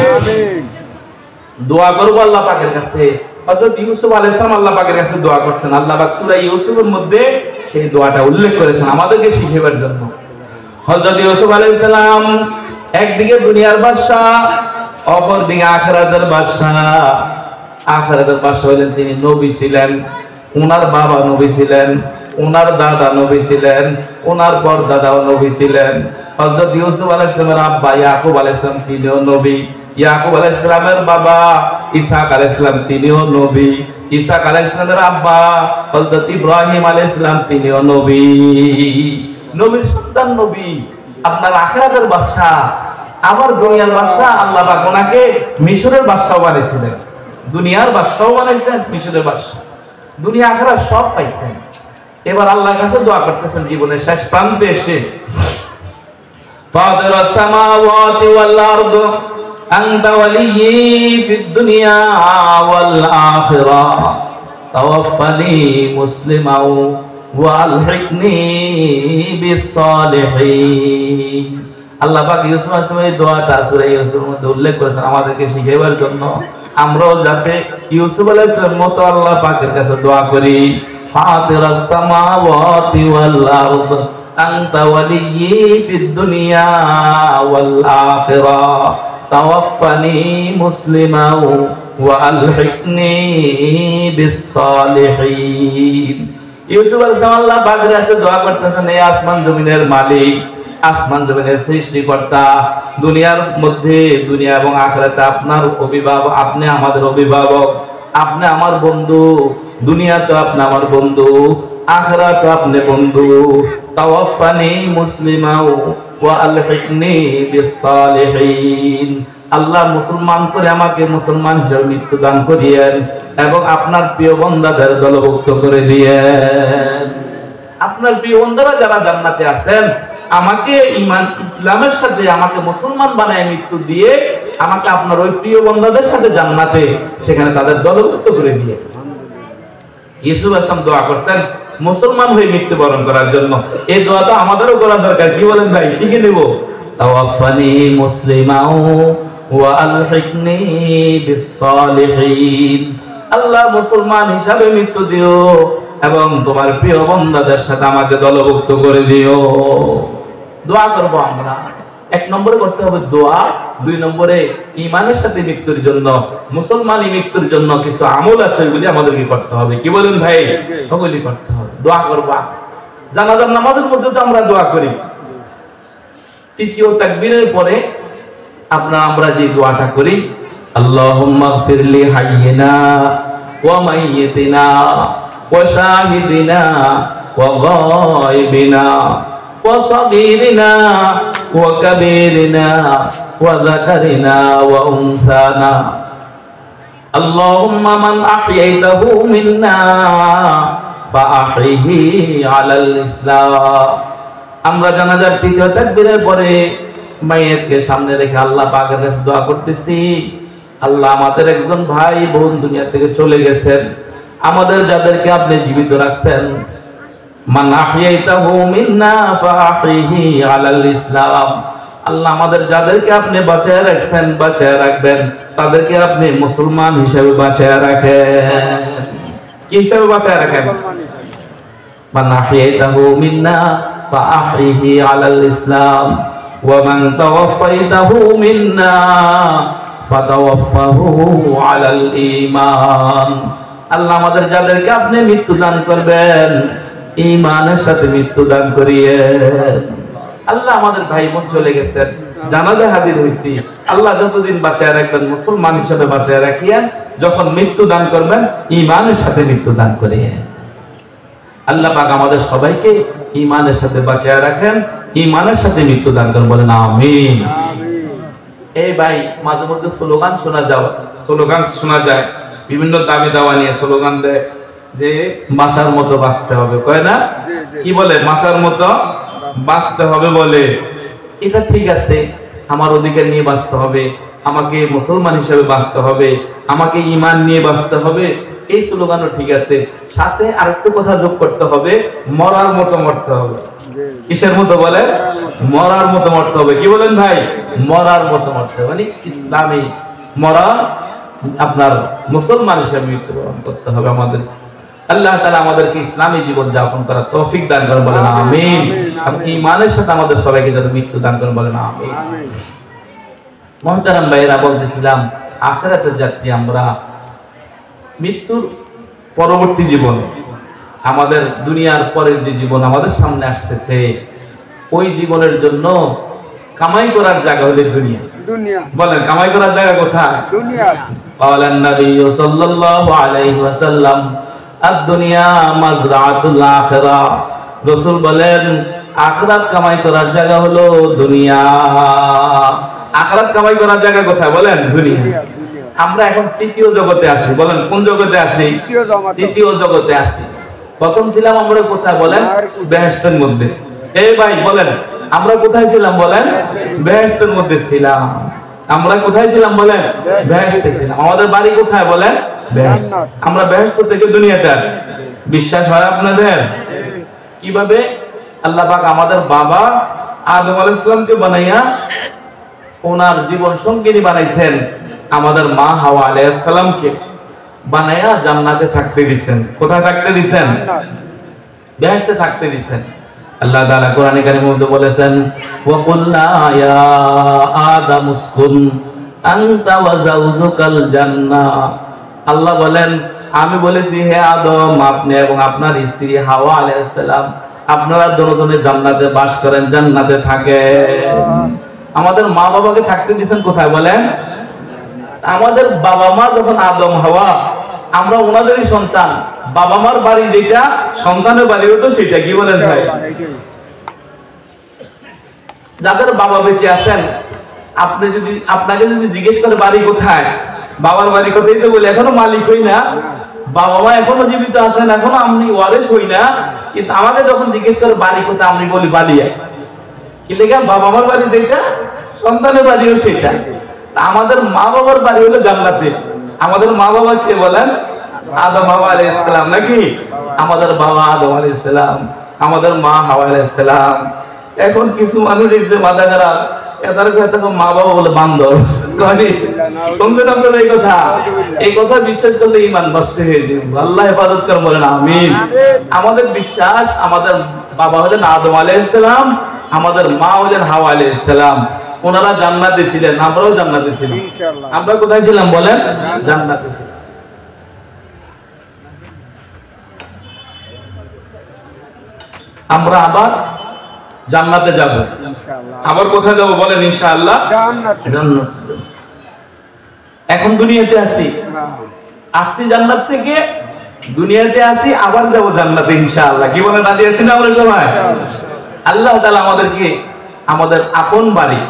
দোয়া করবো আল্লাহ পাকের কাছে। হযরত ইউসুফ আলাইহিস সালাম আল্লাহ পাকের কাছে দোয়া করছেন, আল্লাহ পাক সূরা ইউসুফের মধ্যে সেই দোয়াটা উল্লেখ করেছেন আমাদেরকে শিখাবার জন্য। হযরত ইউসুফ আলাইহিস সালাম একদিকে দুনিয়ার বাদশা, অপরদিকে আখিরাতের বাদশা। আখিরাতের বাদশা হলেন তিনি নবী ছিলেন, ওনার বাবা নবী ছিলেন, ওনার দাদা নবী ছিলেন, ওনার পরদাদাও নবী ছিলেন। হযরত ইউসুফ আলাইহিস সালামের আব্বা ইয়াকুব আলাইহিস সালাম তিনিও নবী, ইয়াকুব আলাইহিস সালামের বাবা ইসহাক আলাইহিস সালাম তিনিও নবী, ইসহাক আলাইহিস সালামের আব্বা হযরত ইব্রাহিম আলাইহিস সালাম তিনিও নবী। নবীর সন্তান নবী, আপনার আখিরাতের বাদশা, আমার দুনিয়ার বাদশা। আল্লাহ পাক ওনাকে মিশরের বাদশাও বানিয়েছিলেন, দুনিয়ার বাদশাও বানাইছেন, মিশরের বাদশা, দুনিয়া আখিরাত সব পাইছেন। এবার আল্লাহর কাছে দোয়া করতেছেন জীবনের শেষ প্রান্তে এসে, ফাতিরাস সামাওয়াতি ওয়াল আরদ আনতা ওয়ালিয়্যি ফিদ দুনিয়া ওয়াল আখিরাহ তাওয়াফফানি মুসলিমান ওয়া আলহিকনি বিস সালিহিন। আল্লাহ পাক ইউসুফ আলাইহিস সালামের দোয়াটা সূরা ইউসুফের মধ্যে উল্লেখ করেছেন আমাদেরকে শিখাবার জন্য, আমরাও যাতে ইউসুফ আলাইহিস সালামের মতো আল্লাহ পাকের কাছে দোয়া করি। ফাতিরাস সামাওয়াতি ওয়াল আরদ আনতা ওয়ালিয়্যি ফিদ দুনিয়া ওয়াল আখিরাহ তাওয়াফফানি মুসলিমান ওয়া আলহিকনি বিস সালিহিন। ইউসুফ আলাইহিস সালাম আল্লাহ পাকের কাছে দোয়া করতেছেন, এই আসমান জমিনের মালিক, আসমান জমিনের সৃষ্টিকর্তা, দুনিয়ার মধ্যে দুনিয়া এবং আখিরাতে আপনার অভিভাবক, আপনি আমাদের অভিভাবক, আপনি আমার বন্ধু, দুনিয়াতে আপনি আমার বন্ধু, আখিরাতে আপনি বন্ধু। তাওয়াফফানি মুসলিমান ওয়া আলহিকনি বিস সালিহিন। আল্লাহ মুসলমান করে আমাকে মুসলমান হিসেবে মৃত্যু দান করিয়েন এবং আপনার প্রিয় বান্দাদের দলভুক্ত করে দিয়েন। আপনার প্রিয় বান্দারা যারা জান্নাতে আছেন, আমাকে ঈমান ইসলামের সাথে আমাকে মুসলমান বানায় মৃত্যু দিয়ে আমাকে আপনার ওই প্রিয় বান্দাদের সাথে জান্নাতে সেখানে তাদের দলভুক্ত করে দিয়ে। ইউসুফ আলাইহিস সালাম দোয়া করছেন মুসলমান হয়ে মৃত্যুবরণ করার জন্য। এই দোয়াটা আমাদেরও করা দরকার, কি বলেন ভাই? শিখে নেব। তাওয়াফফানি মুসলিমান ওয়া আলহিকনি বিস সালিহিন। আল্লাহ মুসলমান হিসাবে মৃত্যু দিও এবং তোমার প্রিয় বান্দাদের সাথে আমাকে দলভুক্ত করে দিও। দোয়া করব আমরা। এক নম্বরে করতে হবে দোয়া, দুই নম্বরে ঈমানের সাথে মৃত্যুর জন্য, মুসলমানি মৃত্যুর জন্য কিছু আমল আছে, এগুলি আমাদেরকে করতে হবে। কি বলেন ভাই? ওগুলি করতে হবে। দোয়া করবা। জানাজার নামাজের মধ্যে তো আমরা দোয়া করি। তৃতীয় তাকবীরের পরে আমরা যে দোয়াটা করি, আল্লাহুম্মা গফিরলি হাইয়িনা ওয়া মাইয়িতিনা ওয়া শাহিদিনা ওয়া গায়বিনা ওয়া সাগীরিনা ওয়া কাবীরিনা ওয়া যাকারিনা ওয়া উনসানা। আল্লাহুম্মা মান আহইয়াইতাহু মিন্না ফাআহইহি আলাল ইসলাম। আমরা জানাজার তৃতীয় তাকবীরের পরে মাইয়াতকে সামনে রেখে আল্লাহ পাকের কাছে দোয়া করতেছি, আল্লাহ আমাদের একজন ভাই বোন দুনিয়া থেকে চলে গেছেন, আমাদের যাদেরকে আপনি জীবিত রাখছেন, মান আহইয়াইতাহু মিন্না ফাআহইহি আলাল ইসলাম। আল্লাহ আমাদের যাদেরকে আপনি বাঁচায় রাখছেন, বাঁচায় রাখবেন, তাদেরকে আপনি মুসলমান হিসেবে বাঁচায় রাখেন। কি হিসেবে বাঁচায় রাখেন? মান আহইয়াতাহু মিন্না ফাআহইহি আলাল ইসলাম ওয়া মান তাওয়াফাইতাহু মিন্না ফাতাওয়াফাহু আলাল ঈমান। আল্লাহ আমাদের যাদেরকে আপনি মৃত্যু দান করবেন, ঈমানের সাথে মৃত্যু দান করিয়েন। আল্লাহ আমাদের ভাই বোন চলে গেছেন, জানাজায় হাজির হয়েছি, আল্লাহ যতদিন বাঁচায় রাখবেন মুসলমান হিসেবে বাঁচায় রাখিয়েন, যখন মৃত্যু দান করবেন ঈমানের সাথে মৃত্যু দান করিয়েন। আল্লাহ পাক আমাদের সবাইকে ঈমানের সাথে বাঁচায় রাখেন, ঈমানের সাথে মৃত্যু দান করেন, বলেন আমিন। এই ভাই মাঝে মধ্যে স্লোগান শোনা যায়, বিভিন্ন দাবি দাওয়া নিয়ে স্লোগান দেয় যে মাছার মতো বাঁচতে হবে, কয় না? কি বলে? মাছার মতো বাঁচতে হবে বলে। এটা ঠিক আছে, আমার অধিকার নিয়ে বাঁচতে হবে, আমাকে মুসলমান হিসেবে বাঁচতে হবে, আমাকে ঈমান নিয়ে বাঁচতে হবে, এই স্লোগানও ঠিক আছে। সাথে আরেকটু কথা যোগ করতে হবে, মরার মতো মরতে হবে। কিসের মতো বলে? মরার মতো মরতে হবে। কি বলেন ভাই? মরার মতো মরতে হবে, মানে ইসলামী মরা, আপনার মুসলমান হিসেবে মৃত্যুবরণ করতে হবে আমাদের। আল্লাহ তাআলা আমাদেরকে ইসলামী জীবন যাপন করার তৌফিক দান করেন, বলেন আমিন। আপনি ঈমানের সাথে আমাদের সবাইকে যাতে মৃত্যু দান করেন, বলেন আমিন। মুহতারাম ভাইরা, বলতেছিলাম আখিরাতের যাত্রী আমরা। মৃত্যুর পরবর্তী জীবন, আমাদের দুনিয়ার পরের যে জীবন আমাদের সামনে আসতেছে, ওই জীবনের জন্য কামাই করার জায়গা হলো দুনিয়া। বলেন কামাই করার জায়গা কোথায়? দুনিয়া। ক্বালান নবী সাল্লাল্লাহু আলাইহি ওয়াসাল্লাম আদ-দুনিয়া মাজরাআতুল আখিরাহ। রাসূল বলেন আখিরাত কামাই করার জায়গা হলো দুনিয়া। আখিরাত কামাই করার জায়গা কোথায়? বলেন দুনিয়া। আমরা এখন তৃতীয় জগতে আছি। বলেন কোন জগতে আছি? তৃতীয় জগতে আছি। প্রথম ছিলাম আমরা কোথায়? বলেন বেহেশতের মধ্যে। এই ভাই বলেন আমরা কোথায় ছিলাম? বলেন বেহেশতের মধ্যে ছিলাম। আমরা কোথায় ছিলাম? বলেন বেহেশতে ছিলাম। আমাদের বাড়ি কোথায়? বলেন বেহেশত। আমরা বেহেশত থেকে দুনিয়াতে আসি। বিশ্বাস হয় আপনাদের? কিভাবে? আল্লাহ পাক আমাদের বাবা আদম আলাইহিস সালামকে বানাইয়া ওনার জীবন সঙ্গিনী বানাইছেন, আমাদের মা হাওয়া আলাইহিস সালামকে বানাইয়া জান্নাতে থাকতে দিবেন। কোথায় থাকতে দিবেন? বেহেশতে থাকতে দিবেন। আল্লাহ তাআলা কোরআনে কারীমের মধ্যে বলেছেন ওয়া কুল্লা ইয়া আদাম উসকুন আনতা ওয়া যাওজুকাল জান্নাহ। আল্লাহ বলেন আমি বলেছি হে আদম, আপনি এবং আপনার স্ত্রী হাওয়া আলাইহিস সালাম আপনারা দুজনে জান্নাতে বাস করেন, জান্নাতে থাকেন। আমাদের মা বাবাকে থাকতে দিবেন কোথায়? বলেন আমাদের বাবা মা যখন আদম হাওয়া, আমরা ওনাদেরই সন্তান। বাবা মার বাড়ি যেটা, সন্তানের বাড়িও তো সেটা। কি বলেন ভাই? যাদের বাবা বেঁচে আছেন, আপনাকে যদি জিজ্ঞেস করে বাড়ি কোথায়, বাবার বাড়ি কোথায়, তো বলে এখনো মালিক হই না, বাবা মা এখনো জীবিত আছেন, এখনো আমি ওয়ারিস হই না। কিন্তু আমাকে যখন জিজ্ঞেস করে বাড়ি কোথায়, আমি বলি বালিয়া। কি লেখা? বাবা মার বাড়ি যেটা, সন্তানের বাড়িও সেটা। আমাদের মা বাবার বাড়ি হলো জান্নাতে। আমাদের মা বাবা কে বলেন? আদম হাওয়া আলাইহিস সালাম, নাকি? আমাদের বাবা আদম আলাইহিস সালাম, আমাদের মা হাওয়া আলাইহিস সালাম। এখন কিছু মানুষ এসে মাথা খারাপ, এদেরকে মা বাবা বলে বান্দর। শুনছেন আপনারা এই কথা? এই কথা বিশ্বাস করলে ঈমান নষ্ট হয়ে যাবে। আল্লাহ হেফাজত করেন, বলেন আমিন। আমাদের বিশ্বাস, আমাদের বাবা হলেন আদম আলাইহিস সালাম, আমাদের মা হলেন হাওয়া আলাইহিস সালাম। ওনারা জান্নাতে ছিলেন, আমরাও জান্নাতে ছিলাম। আমরা কোথায় ছিলাম? বলেন জান্নাতে ছিলাম। আমরা আবার জান্নাতে যাব। আবার কোথায় যাব? বলেন ইনশাআল্লাহ জান্নাতে। এখন দুনিয়াতে আছি, আসছি জান্নাত থেকে, দুনিয়াতে আছি, আবার যাব জান্নাতে ইনশাআল্লাহ। কি বলেন? রাজি আছি না আমরা সবাই? আল্লাহ তাআলা আমাদেরকে আমাদের আপন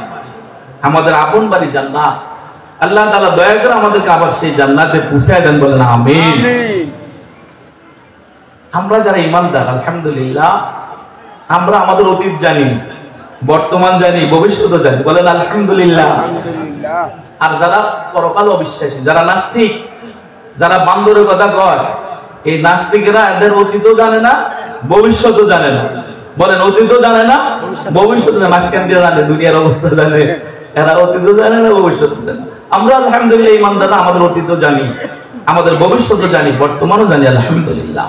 বাড়ি জান্নাত, আল্লাহ তাআলা দয়া করে আমাদেরকে আবার সেই জান্নাতে পৌঁছায় দেন, বলেন আমিন। আমরা যারা ঈমানদার, আলহামদুলিল্লাহ, আমরা আমাদের অতীত জানি, বর্তমান জানি, ভবিষ্যৎ জানি, বলেন আলহামদুলিল্লাহ। আর যারা পরকাল অবিশ্বাসী, যারা নাস্তিক, যারা বান্দরের কথা কয়, এই নাস্তিকেরা এদের অতীতও জানে না, ভবিষ্যৎও জানে না। বলেন অতীতও জানে না, ভবিষ্যৎ মাঝখান দিয়ে জানে, দুনিয়ার অবস্থা জানে, এরা অতীত জানে না, ভবিষ্যৎ জানে। আমরা আলহামদুলিল্লাহ ইমানদার, আমাদের অতীত জানি, আমাদের ভবিষ্যৎ জানি, বর্তমানও জানি আলহামদুলিল্লাহ।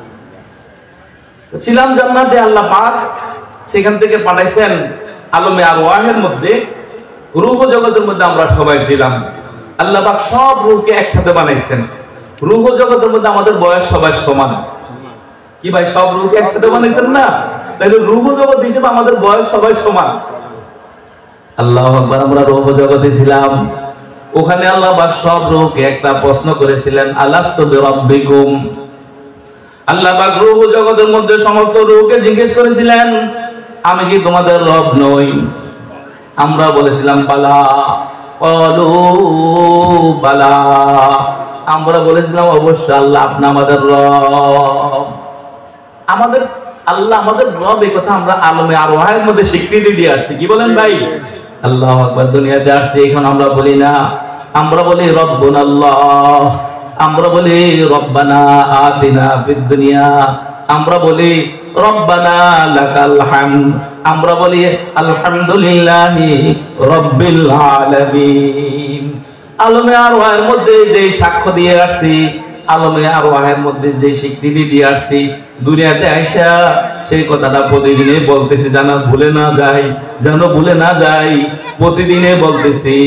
ছিলাম জান্নাতে, আল্লাহ পাক সেখান থেকে পাঠাইছেন আলমে আরওয়াহের মধ্যে, রূহ জগতের মধ্যে আমরা সবাই ছিলাম। আল্লাহ পাক সব রূহকে একসাথে বানাইছেন। রূহ জগতের মধ্যে আমাদের বয়স সবাই সমান। কি ভাই, সব রূহকে একসাথে বানাইছেন না? তাহলে রূহ জগৎ হিসেবে আমাদের বয়স সবাই সমান। আল্লাহু আকবার। আমরা রূহ জগতে ছিলাম, ওখানে আল্লাহ পাক সব রূহকে একটা প্রশ্ন করেছিলেন, আলাস্তু বিরাব্বিকুম। আল্লাহ পাক রূহ জগতের মধ্যে সমস্ত রূহকে জিজ্ঞেস করেছিলেন, আমি কি তোমাদের রব নই? আমরা বলেছিলাম বালা। ক্বালু বালা। আমরা বলেছিলাম অবশ্যই আল্লাহ আপনি আমাদের রব। আমাদের আল্লাহ আমাদের রব, এই কথা আমরা আলমে আরওয়াহের মধ্যে স্বীকৃতি দিয়ে আসছি। কি বলেন ভাই? আল্লাহু আকবার। দুনিয়াতে আসছি, এখন আমরা বলি না, আমরা বলি রব্বুনাল্লাহ, আমরা বলি রব্বানা আতিনা ফিদ দুনিয়া, আমরা বলি রব্বানা লাকাল হামদ, আমরা বলি আলহামদুলিল্লাহি রাব্বিল আলামিন। আলমে আরওয়াহের মধ্যে যে সাক্ষ্য দিয়ে আসছি, আলমে আরওয়াহের মধ্যে যে স্বীকৃতি দিয়ে আসছি, দুনিয়াতে আইসা সেই কথাটা প্রতিদিনে বলতেছি, যেন ভুলে না যাই, যেন ভুলে না যাই, প্রতিদিনে বলতেছি।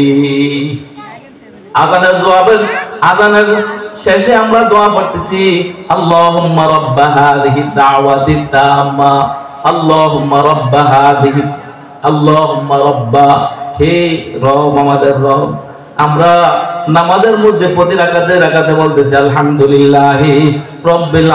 আযানের জবাবের, আযানের শেষে আমরা দোয়া পড়তেছি, আল্লাহুম্মা রাব্বা হাযিহি দাওয়াতিত তাম্মা, আল্লাহুম্মা রাব্বা হাযিহি, আল্লাহুম্মা রাব্বা, হে রব, আমাদের রব। আমরা নামাজের মধ্যে প্রতি রাকাতে বলতেছি আলহামদুলিল্লাহি রাব্বিল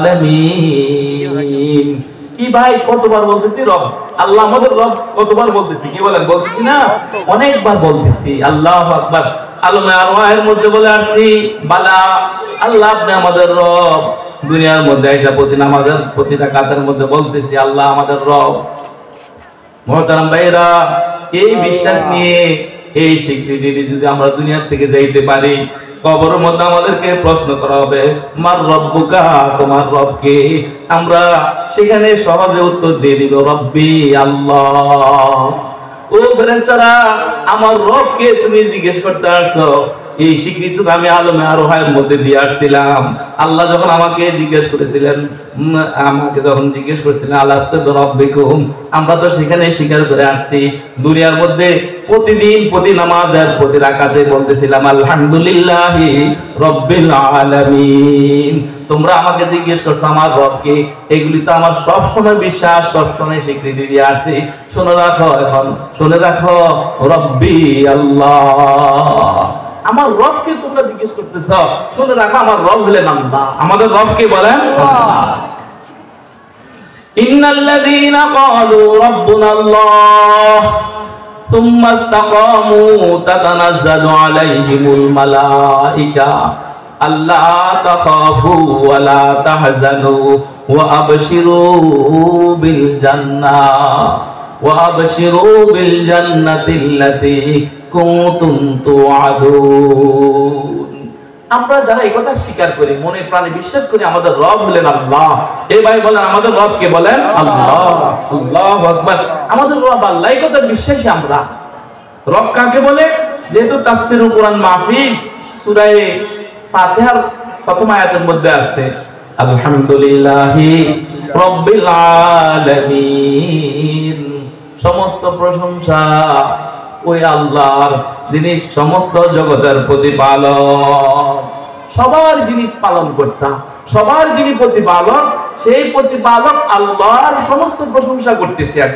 আলামিন। কি ভাই, কতবার বলতেছি রব, আল্লাহ আমাদের রব, কতবার বলতেছি? কি বলেন, বলতেছি না? অনেকবার বলতেছি। আল্লাহু আকবার। আলমে আরওয়াহের মধ্যে বলে আসছি বালা, আল্লাহ আপনি আমাদের রব। দুনিয়ার মধ্যে আইসা প্রতি নামাজের প্রতি রাকাতের মধ্যে বলতেছি আল্লাহ আমাদের রব। মুহতারাম ভাইরা, এই বিশ্বাস নিয়ে, এই স্বীকৃতি যদি আমরা দুনিয়া থেকে যাইতে পারি, কবরের মধ্যে আমাদেরকে প্রশ্ন করা হবে, মার রব্বুকা, তোমার রব কে? আমরা সেখানে সহজে উত্তর দিয়ে দিব, রব্বি আল্লাহ। ও ফেরেশতারা, আমার রব কে তুমি জিজ্ঞেস করতে আসছো? এই স্বীকৃতি আমি আলমে আরওয়াহের মধ্যে দিয়ে আসছিলাম। আল্লাহ যখন আমাকে জিজ্ঞেস করেছিলেন, আলাস্তু বিরাব্বিকুম, আমরা তো সেখানে স্বীকার করে আসছি। দুনিয়ার মধ্যে প্রতিদিন প্রতি নামাজের প্রতি রাকাতে বলতেছিলাম আলহামদুলিল্লাহি রাব্বিল আলামিন। তোমরা আমাকে জিজ্ঞেস করছো আমার রবকে, এগুলি তো আমার সব সময় বিশ্বাস, সব সময় স্বীকৃতি দিয়ে আসছি। শুনে রাখো, এখন শুনে রাখো, রব্বি আল্লাহ। আমার রবকে তোমরা জিজ্ঞেস করতেছ, শুনে রাখো, আমার রব হলেন আল্লাহ। আমাদের রবকে বলেন আল্লাহ। ইন্নাল্লাযীনা ক্বালু রাব্বুনাল্লাহ ثم استقاموا تتنزل عليهم الملائكة ألا تخافوا ولا تحزنوا وأبشروا بالجنة التي كنتم توعدون। আমরা যারা এই কথা স্বীকার করি, মনে প্রাণে বিশ্বাস করি আমাদের রব হলেন আল্লাহ, এই ভাই বলেন আমাদের রব কে? বলেন আল্লাহ। আল্লাহু আকবার। আমাদের রব আল্লাহ, এই কথা বিশ্বাসী আমরা। রব কাকে বলে? যেহেতু তাফসীরুল কুরআন মাহফিল সূরা ফাতিহার প্রথম আয়াতের মধ্যে আছে আলহামদুলিল্লাহি রাব্বিল আলামিন, সমস্ত প্রশংসা ওই আল্লাহর, যিনি সমস্ত জগতের প্রতিপালক, সবার যিনি পালন কর্তা, সবার যিনি প্রতিপালক, সেই প্রতিপালক আল্লাহর সমস্ত প্রশংসা করতেছি আমি।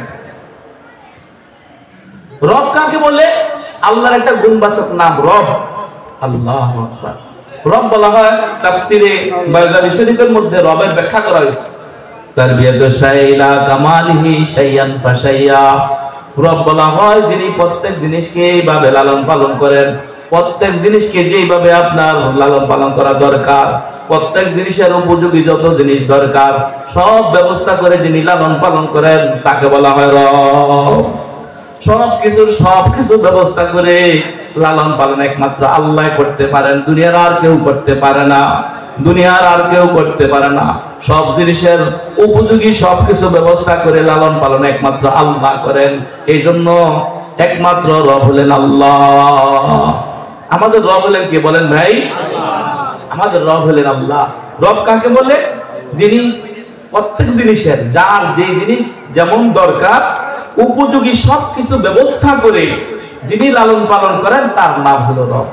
রব কাকে বলে? আল্লাহর একটা গুণবাচক নাম রব। আল্লাহু আকবার। রব বলা হয় তাফসীরে বায়জালি শরীফের মধ্যে রবের ব্যাখ্যা করা হয়েছে, তারবিয়াতু শাইলা কামালিহি শাইয়ান ফাশাইয়া। রব বলা হয় যিনি প্রত্যেক জিনিসকে এইভাবে লালন পালন করেন, প্রত্যেক জিনিসকে যেভাবে আপনার লালন পালন করা দরকার, প্রত্যেক জিনিসের উপযোগী যত জিনিস দরকার সব ব্যবস্থা করে যিনি লালন পালন করেন তাকে বলা হয় রব। সবকিছু ব্যবস্থা করে লালন পালন একমাত্র আল্লাহ করতে পারেন, দুনিয়ার আর কেউ করতে পারে না। দুনিয়ার আর কেউ করতে পারে না। সব জিনিসের উপযোগী সবকিছু ব্যবস্থা করে লালন পালন একমাত্র আল্লাহ করেন। এই জন্য একমাত্র রব হলেন আল্লাহ। আমাদের রব হলেন কে বলেন ভাই? আমাদের রব হলেন আল্লাহ। রব কাকে বলে? যিনি প্রত্যেক জিনিসের, যার যে জিনিস যেমন দরকার উপযোগী সবকিছু ব্যবস্থা করে যিনি লালন পালন করেন তার নাম হলো রব।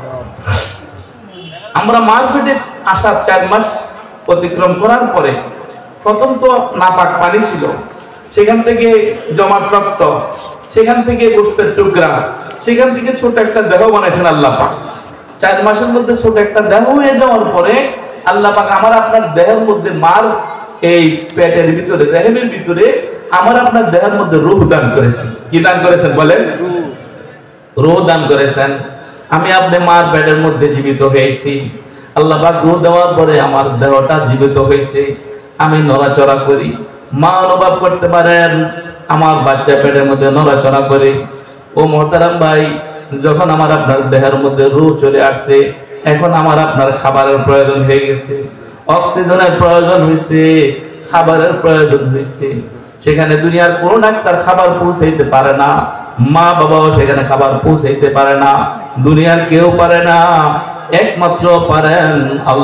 আমরা মার পেটে আসার 4 মাস অতিক্রম করার পরে প্রথম তো নাপাক পানি ছিল, সেখান থেকে জমাট রক্ত, সেখান থেকে গোশতের টুকরা, সেখান থেকে ছোট একটা দেহ বানাইছেন আল্লাহ পাক। 4 মাসের মধ্যে ছোট একটা দেহ হয়ে যাওয়ার পরে আল্লাহ পাক আমার আপনার দেহের মধ্যে, মার এই পেটের ভিতরে, রেহেমের ভিতরে আমার আপনার দেহের মধ্যে রূহ দান করেছেন। কি দান করেছেন বলেন? রূহ দান করেছেন। আমি আপনি মার পেটের মধ্যে জীবিত হয়েছি। আল্লাহ পাক রূহ দেওয়ার পরে আমার দেহটা জীবিত হয়েছে, আমি নড়াচড়া করি। মা অনুভব করতে পারেন আমার বাচ্চা পেটের মধ্যে নড়াচড়া করে। ও মোহতারাম ভাই, যখন আমার আপনার দেহের মধ্যে রূহ চলে আসছে, এখন আমার আপনার খাবারের প্রয়োজন হয়ে গেছে, অক্সিজেনের প্রয়োজন হয়েছে, খাবারের প্রয়োজন হয়েছে। সেখানে দুনিয়ার কোনো ডাক্তার খাবার পৌঁছাইতে পারে না, মা বাবাও সেখানে খাবার পৌঁছাইতে পারে না, দুনিয়ার কেউ পারে না, একমাত্র পারেন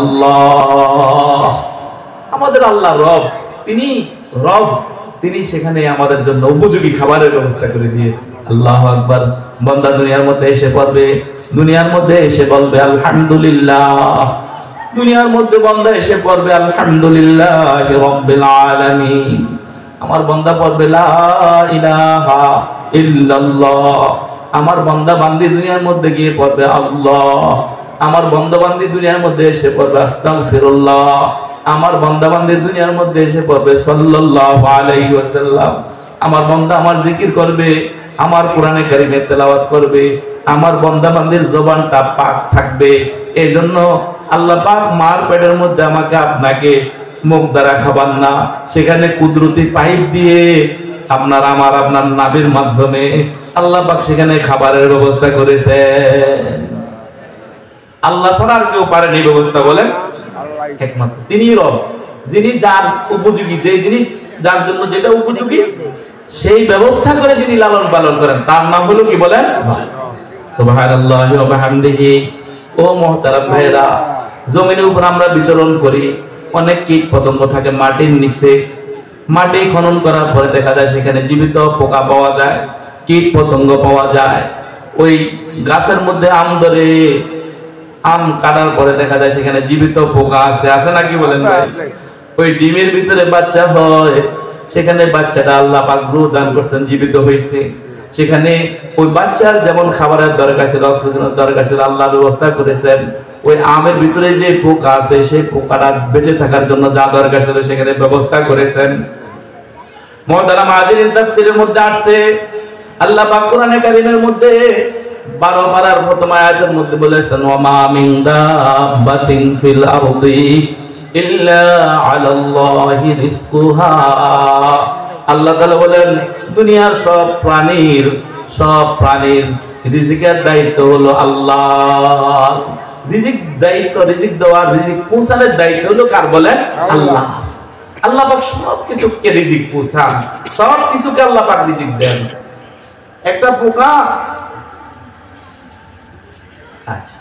আল্লাহ। আমাদের আল্লাহ রব, তিনি রব, তিনি সেখানে আমাদের জন্য উপযোগী খাবারের ব্যবস্থা করে দিয়েছে। আল্লাহু আকবার। বান্দা দুনিয়ার মধ্যে এসে পড়বে, দুনিয়ার মধ্যে এসে বলবে আলহামদুলিল্লাহ। দুনিয়ার মধ্যে বান্দা এসে পড়বে আলহামদুলিল্লাহি রাব্বিল আলামিন। আমার বান্দা পড়বে লা ইলাহা ইল্লাল্লাহ। আমার বান্দা বান্দি দুনিয়ার মধ্যে গিয়ে পড়বে আল্লাহ। আমার বান্দা বান্দি দুনিয়ার মধ্যে এসে পড়বে আস্তাগফিরুল্লাহ। আমার বান্দা বান্দি দুনিয়ার মধ্যে এসে পড়বে সাল্লাল্লাহু আলাইহি ওয়াসাল্লাম। আমার বান্দা আমার জিকির করবে, আমার কোরআনে কারিমে তেলাওয়াত করবে, আমার বান্দা বান্দির জবানটা পাক থাকবে। এই জন্য আল্লাহ পাক মার পেটের মধ্যে আমাকে আপনাকে মুখ দ্বারা খাবার না, সেখানে কুদরতি পাইপ দিয়ে আপনার নাভির মাধ্যমে আল্লাহ পাক সেখানে খাবারের ব্যবস্থা করেছে। আল্লাহ ছাড়া আর কেউ পারেন এই ব্যবস্থা, বলেন? একমাত্র তিনি রব, যিনি যার উপযোগী, যে জিনিস যার জন্য যেটা উপযোগী সেই ব্যবস্থা করে যিনি লালন পালন করেন, তার নাম হলো কি বলেন? সুবহানাল্লাহি ওয়া বিহামদিহি। ও মুহতারাম ভাইরা, জমিনের উপর আমরা বিচরণ করি, অনেক কীট পতঙ্গ থাকে মাটির নিচে। মাটি খনন করার পরে দেখা যায় সেখানে জীবিত পোকা পাওয়া যায়, কীট পতঙ্গ পাওয়া যায়। ওই গাছের মধ্যে আম ধরে, আম কাটার পরে দেখা যায় সেখানে জীবিত পোকা আছে, আছে নাকি বলেন ভাই? ওই ডিমের ভিতরে বাচ্চা হয়, সেখানে বাচ্চাটা আল্লাহ পাক রূহ দান করছেন, জীবিত হয়েছে। সেখানে ওই বাচ্চার যেমন খাবারের দরকার ছিল, অক্সিজেনের দরকার ছিল, আল্লাহ ব্যবস্থা করেছেন। ওই আমের ভিতরে যে পোকা আছে সেই পোকাটা বেঁচে থাকার জন্য যা দরকার ছিল সেখানে ব্যবস্থা করেছেন। মুহতারাম হাজিরিন, তাফসীরের মধ্যে আসছে আল্লাহ পাক কোরআনে কারীমের মধ্যে 12 পারার প্রথম আয়াতের মধ্যে বলেছেন ওয়া মা মিন দাব্বাতিন ফিল আরদি ইল্লা আলাল্লাহি রিজকুহা। আল্লাহ তাআলা বলেন দুনিয়ার সব প্রাণীর রিজিকের দায়িত্ব হলো আল্লাহ। রিজিক দায়িত্ব, রিজিক দেওয়া, রিজিক পৌঁছানোর দায়িত্ব হলো কার বলেন? আল্লাহ। আল্লাহ পাক সব কিছুকে রিজিক পৌঁছান, সব কিছুকে আল্লাহ পাক রিজিক দেন। একটা পোকা, আচ্ছা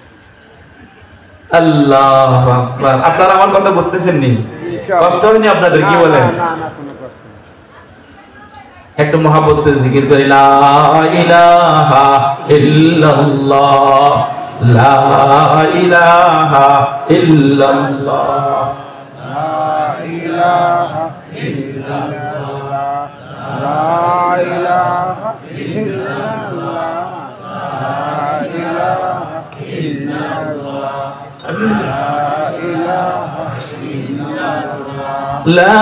আল্লাহু আকবার, আপনারা আমার কথা বুঝতেছেন নি? কষ্ট হয়নি আপনাদের? কি বলেন? একটু মহব্বতে জিকির করি লা ইলাহা ইল্লাল্লাহ, লা ইলাহা ইল্লাল্লাহ, লা ইলাহা ইল্লাল্লাহ, লা ইলাহা ইল্লাল্লাহ, লা ইলাহা ইল্লাল্লাহ, লা ইলাহা ইল্লাল্লাহ, লা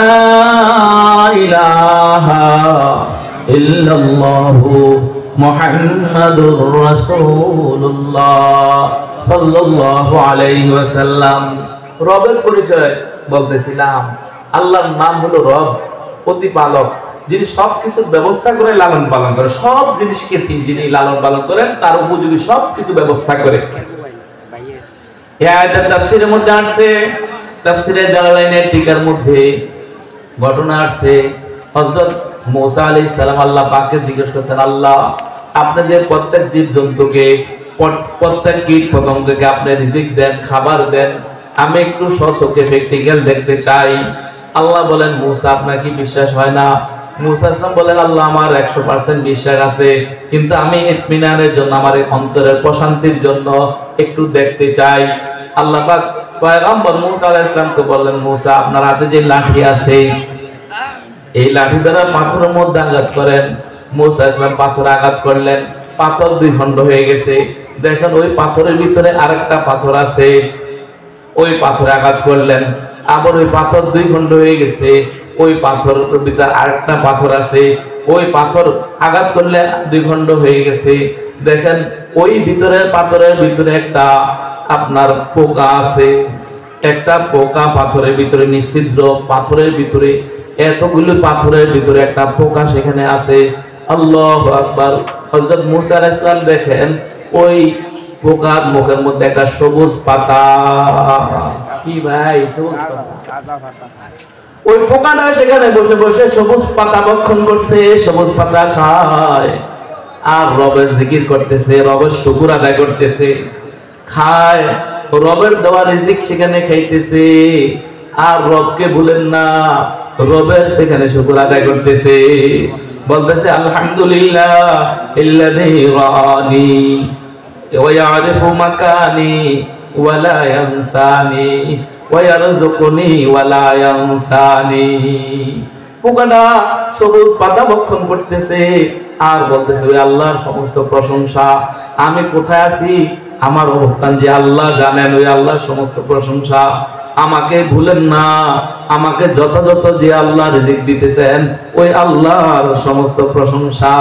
ইলাহা ইল্লাল্লাহু মুহাম্মাদুর রাসূলুল্লাহ সাল্লাল্লাহু আলাইহি ওয়াসাল্লাম। রবের পরিচয় বলতেছিলাম। আল্লাহর নাম হলো রব, প্রতিপালক, যিনি সবকিছুর ব্যবস্থা করে লালন পালন করে। সব জিনিসকে যিনি লালন পালন করেন তার উপযোগী সবকিছু ব্যবস্থা করে। এই আয়াতের তাফসীরের মধ্যে আসছে, তাফসীরে জালালাইনের টিকার মধ্যে ঘটনা আসছে, হযরত মুসা আলাইহিস সালাম আল্লাহ পাককে জিজ্ঞেস করেছেন, আল্লাহ আপনি যে প্রত্যেক জীবজন্তুকে প্রত্যেক কীট পতঙ্গকে আপনি রিজিক দেন, খাবার দেন, আমি একটু স্বচক্ষে প্র্যাকটিক্যাল দেখতে চাই। আল্লাহ বলেন, মুসা আপনার কি বিশ্বাস হয় না? মুসা আসলাম বলেন, আল্লাহ আমার 100% বিশ্বাস আছে, কিন্তু আমি ইতমিনানের জন্য, আমার অন্তরের প্রশান্তির জন্য একটু দেখতে চাই। আল্লাহ পাক পয়গম্বর মুসা আলাইহিস সালামকে বললেন, মুসা আপনার হাতে যে লাঠি আছে এই লাঠি দ্বারা পাথরের মধ্যে আঘাত করেন। মুসা আলাইহিস সালাম পাথরে আঘাত করলেন, পাথর দুই খণ্ড হয়ে গেছে। দেখেন ওই পাথরের ভিতরে আরেকটা পাথর আছে, ওই পাথরে আঘাত করলেন, আবার ওই পাথর দুই খণ্ড হয়ে গেছে। ওই পাথরের ভিতরে আরেকটা পাথর আছে, ওই পাথর আঘাত করলে দুই খণ্ড হয়ে গেছে। দেখেন ওই ভিতরের পাথরের ভিতরে একটা আপনার পোকা আছে, একটা পোকা পাথরের ভিতরে নিষিদ্ধ, পাথরের ভিতরে এতগুলো পাথরের ভিতরে একটা পোকা সেখানে আছে। আল্লাহু আকবার। হযরত মুসা আলাইহিস সালাম দেখেন ওই পোকার মুখের মধ্যে একটা সবুজ পাতা। কি ভাই, সবুজ পাতা? ওই পোকাটা সেখানে বসে বসে সবুজ পাতা ভক্ষণ করছে, সবুজ পাতা খায় আর রবের জিকির করতেছে, রবের শুকর আদায় করতেছে, খায়, রবের দেওয়া রিজিক সেখানে খাইতেছে আর রবকে ভুলেন না, রবের সেখানে শুকর আদায় করতেছে, বলতেছে আলহামদুলিল্লাহ ইল্লাযী রাআনি ওয়া ইয়ারিফু মাকানি ওয়া লা ইয়ানসানি ওয়া ইয়ারযুকুনি ওয়া লা ইয়ানসানি। পোকাটা সবুজ পাতা ভক্ষণ করতেছে আর বলতেছে, ওই আল্লাহর সমস্ত প্রশংসা, আমি কোথায় আছি, আমার অবস্থান যে আল্লাহ জানেন, ওই আল্লাহর সমস্ত প্রশংসা, আমাকে ভুলেন না, আমাকে যথাযথ যে আল্লাহ রিজিক দিতেছেন ওই আল্লাহর সমস্ত প্রশংসা।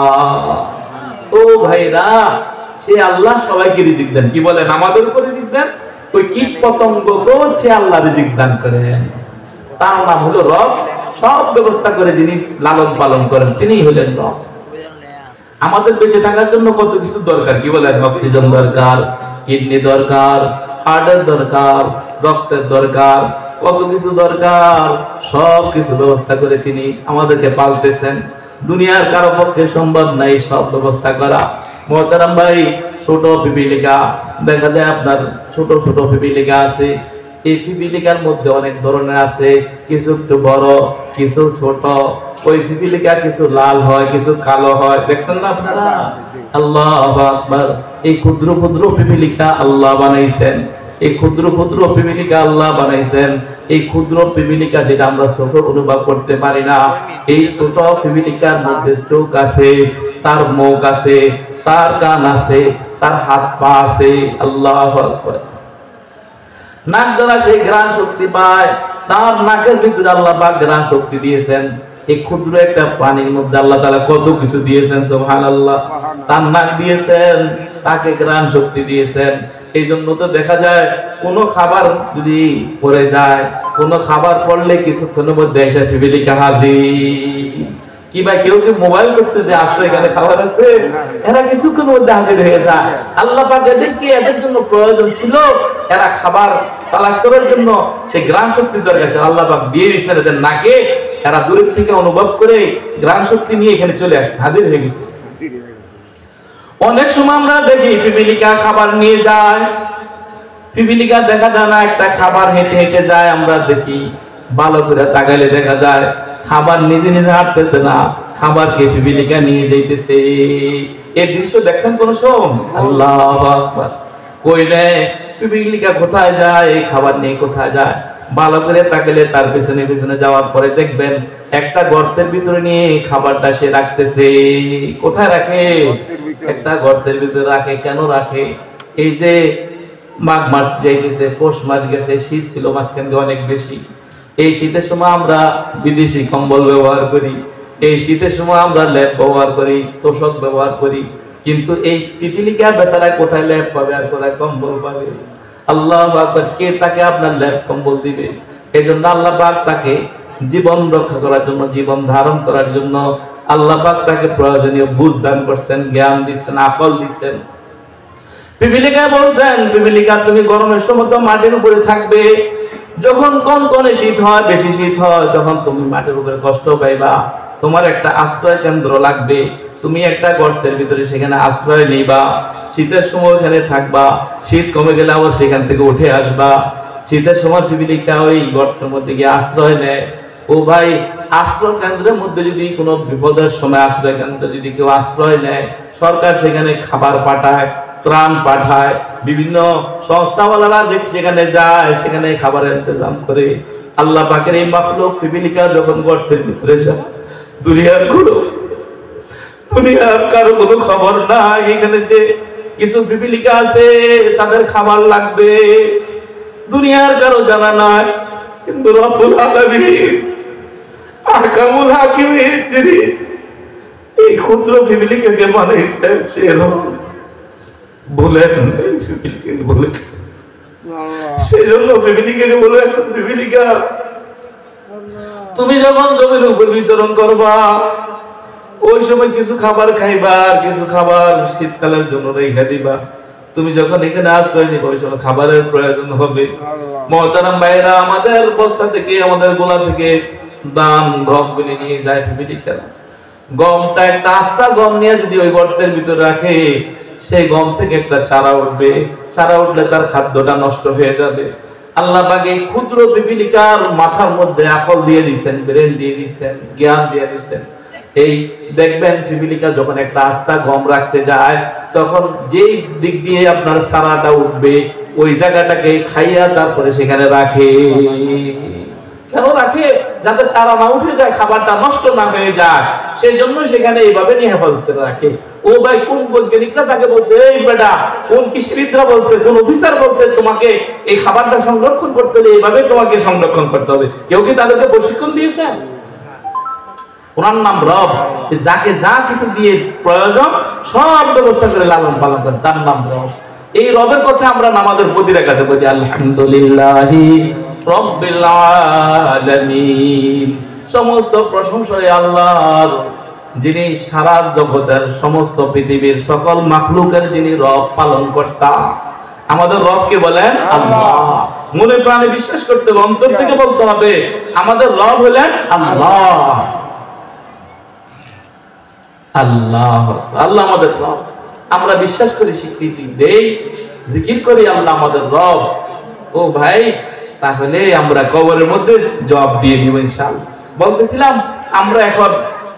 ও ভাইরা, সে আল্লাহ সবাইকে রিজিক দেন, কি বলেন, আমাদের উপর রিজিক দেন, ওই কীট পতঙ্গকে সে আল্লাহ রিজিক দান করেন। তার নাম হলো রব, সব ব্যবস্থা করে যিনি লালন পালন করেন তিনিই হলেন রব। আমাদের বেঁচে থাকার জন্য কত কিছু দরকার, কি বলেন, অক্সিজেন দরকার, কিডনি দরকার, হার্টের দরকার, রক্তের দরকার, কত কিছু দরকার, সব কিছু ব্যবস্থা করে তিনি আমাদেরকে পালতেছেন। দুনিয়ার কারো পক্ষে সম্ভব নাই সব ব্যবস্থা করা। মোহতারাম ভাই, ছোট পিপিলিকা দেখা যায়, আপনার ছোট ছোট পিপিলিকা আছে, এই পিপিলিকার মধ্যে অনেক ধরনের আছে, কিছু একটু বড়, কিছু ছোট। ওই পিপিলিকা কিছু লাল হয়, কিছু কালো হয়, দেখছেন না আপনারা? আল্লাহু আকবার। এই ক্ষুদ্র ক্ষুদ্র পিপিলিকা আল্লাহ বানাইছেন, এই ক্ষুদ্র ক্ষুদ্র পিপিলিকা আল্লাহ বানাইছেন। এই ক্ষুদ্র পিপিলিকা যেটা আমরা ছোট অনুভব করতে পারি না, এই ছোট পিপিলিকার মধ্যে চোখ আছে, তার মুখ আছে, তার কান আছে, তার হাত পা আছে। আল্লাহু আকবার। নাক দ্বারা সেই ঘ্রাণ শক্তি পায়, তার নাকের ভিতরে আল্লাহ পাক ঘ্রাণ শক্তি দিয়েছেন। এই ক্ষুদ্র একটা পানির মধ্যে আল্লাহ তাআলা কত কিছু দিয়েছেন, সুবহানাল্লাহ। তার নাক দিয়েছেন, তাকে ঘ্রাণ শক্তি দিয়েছেন। এই জন্য তো দেখা যায় কোনো খাবার যদি পড়ে যায়, কোনো খাবার পড়লে কিছুক্ষণের মধ্যে এসে পিপিলিকা হাজির। কি ভাই, কেউ কি মোবাইল করছে যে আসলে এখানে খাবার আছে? এরা কিছুক্ষণের মধ্যে হাজির হয়ে যায়। আল্লাহ পাক এদেরকে এদের জন্য প্রয়োজন ছিল, এরা খাবার তালাশ করার জন্য সেই ঘ্রাণ শক্তি দরকার ছিল, আল্লাহ পাক দিয়ে দিচ্ছেন এদের নাকে। এরা দূরের থেকে অনুভব করে ঘ্রাণ শক্তি নিয়ে এখানে চলে আসছে, হাজির হয়ে গেছে। অনেক সময় আমরা দেখি পিপিলিকা খাবার নিয়ে যায়, পিপিলিকা দেখা যায় না, একটা খাবার হেঁটে হেঁটে যায়, আমরা দেখি ভালো করে তাকাইলে দেখা যায় খাবার নিজে নিজে হাঁটতেছে না, খাবারকে পিপিলিকা নিয়ে যাইতেছে। এই দৃশ্য দেখছেন কোন সময়? আল্লাহু আকবার। কইলে পিপিলিকা কোথায় যায়, এই খাবার নিয়ে কোথায় যায়, ভালো করে তাকাইলে তার পিছনে পিছনে যাওয়ার পরে দেখবেন একটা গর্তের ভিতরে নিয়ে খাবারটা সে রাখতেছে। কোথায় রাখে? একটা গর্তের ভিতরে রাখে। কেন রাখে? এই যে মাঘ মাস যাইতেছে, পৌষ মাস গেছে, শীত ছিল মাঝখান দিয়ে অনেক বেশি। এই শীতের সময় আমরা বিদেশি কম্বল ব্যবহার করি, এই শীতের সময় আমরা ল্যাপ ব্যবহার করি, তোষক ব্যবহার করি, কিন্তু এই পিপিলিকা বেচারা কোথায় ল্যাপ পাবে আর কোথায় কম্বল পাবে? আল্লাহু আকবার। কে তাকে আপনার ল্যাপ কম্বল দিবে? এই জন্য আল্লাহ পাক তাকে জীবন রক্ষা করার জন্য, জীবন ধারণ করার জন্য আল্লাহ পাক তাকে প্রয়োজনীয় বুঝ দান করছেন, জ্ঞান দিচ্ছেন, আকল দিচ্ছেন। পিপিলিকা বলছেন, পিপিলিকা তুমি গরমের সময় তো মাটির উপরে থাকবে, যখন কনকনে শীত হয়, বেশি শীত হয়, তখন তুমি মাটির উপরে কষ্ট পাইবা, তোমার একটা আশ্রয় কেন্দ্র লাগবে, তুমি একটা গর্তের ভিতরে সেখানে আশ্রয় নিবা, শীতের সময় ওখানে থাকবা, শীত কমে গেলে আবার সেখান থেকে উঠে আসবা। শীতের সময় পিপিলিকা ওই গর্তের মধ্যে গিয়ে আশ্রয় নেয়। ও ভাই, আশ্রয় কেন্দ্রের মধ্যে যদি কোনো বিপদের সময় আশ্রয় কেন্দ্রে যদি কেউ আশ্রয় নেয়, সরকার সেখানে খাবার পাঠায়, ত্রাণ পাঠায়, বিভিন্ন সংস্থাওয়ালারা যেখানে যায় সেখানে খাবারের ইন্তজাম করে। আল্লাহ পাকের এই মাখলুক পিপিলিকা যখন গর্তের ভিতরে যায়, দুনিয়ার কারো কোনো খবর নাই, এখানে যে কিছু পিপিলিকা আছে তাদের খাবার লাগবে, দুনিয়ার কারো জানা নাই। কিন্তু রব্বুল আলামিন আহকামুল হাকিমের যিনি এই ক্ষুদ্র পিপিলিকাকে বানাইছেন, সে বলেন বলে, সেই জন্য পিপিলিকাকে বলেছেন, পিপিলিকা তুমি যখন জমির উপর বিচরণ করবা, ওই সময় কিছু খাবার খাইবা, কিছু খাবার শীতকালের জন্য রেখে দিবা, তুমি যখন এখানে আশ্রয় নিবা ওই সময় খাবারের প্রয়োজন হবে। মহতারাম ভাইরা, আমাদের বস্তা থেকে, আমাদের গোলা থেকে দান গম কিনে নিয়ে যায় পিপিলিকা। গমটা একটা আস্তা গম নিয়ে যদি ওই গর্তের ভিতরে রাখে, সেই গম থেকে একটা চারা উঠবে, চারা উঠলে তার খাদ্যটা নষ্ট হয়ে যাবে। আল্লাহ পাক এই ক্ষুদ্র পিপিলিকার মাথার মধ্যে আকল দিয়ে দিচ্ছেন, ব্রেন দিয়ে দিচ্ছেন, জ্ঞান দিয়ে দিচ্ছেন। এই দেখবেন পিপিলিকা যখন একটা আস্তা গম রাখতে যায়, তখন যেই দিক দিয়ে আপনার চারাটা উঠবে ওই জায়গাটাকে খাইয়া তারপরে সেখানে রাখে। কেন রাখে? যাতে চারা না উঠে যায়, খাবারটা নষ্ট না হয়ে যায়, সেই জন্য সেখানে এইভাবে নিয়ে হেফাজত করে রাখে। ও ভাই, কোন বৈজ্ঞানিকরা তাকে বলছে, এই বেটা, কোন কৃষিবিদরা বলছে, কোন অফিসার বলছে তোমাকে এই খাবারটা সংরক্ষণ করতে হলে এইভাবে তোমাকে সংরক্ষণ করতে হবে? কেউ কি তাদেরকে প্রশিক্ষণ দিয়েছে? ওনার নাম রব, যাকে যা কিছু দিয়ে প্রয়োজন সব ব্যবস্থা করে লালন পালন করেন, তার নাম রব। এই রবের কথা আমরা নামাজের প্রতি রাখাতে বলি আলহামদুলিল্লাহি রব্বিল আলামিন। সমস্ত প্রশংসা আল্লাহর, যিনি সারা জগতের সমস্ত পৃথিবীর সকল মাখলুকের যিনি রব পালন কর্তা। আমাদের রবকে বলেন আল্লাহ। মনে প্রাণে বিশ্বাস করতে হবে, অন্তর থেকে বলতে হবে আমাদের রব হলেন আল্লাহ। আল্লাহ, আল্লাহ আমাদের রব। আমরা বিশ্বাস করি, স্বীকৃতি দেই, জিকির করি আল্লাহ আমাদের রব। ও ভাই, তাহলে আমরা কবরের মধ্যে জবাব দিয়ে দিব ইনশাআল্লাহ। বলতেছিলাম আমরা এখন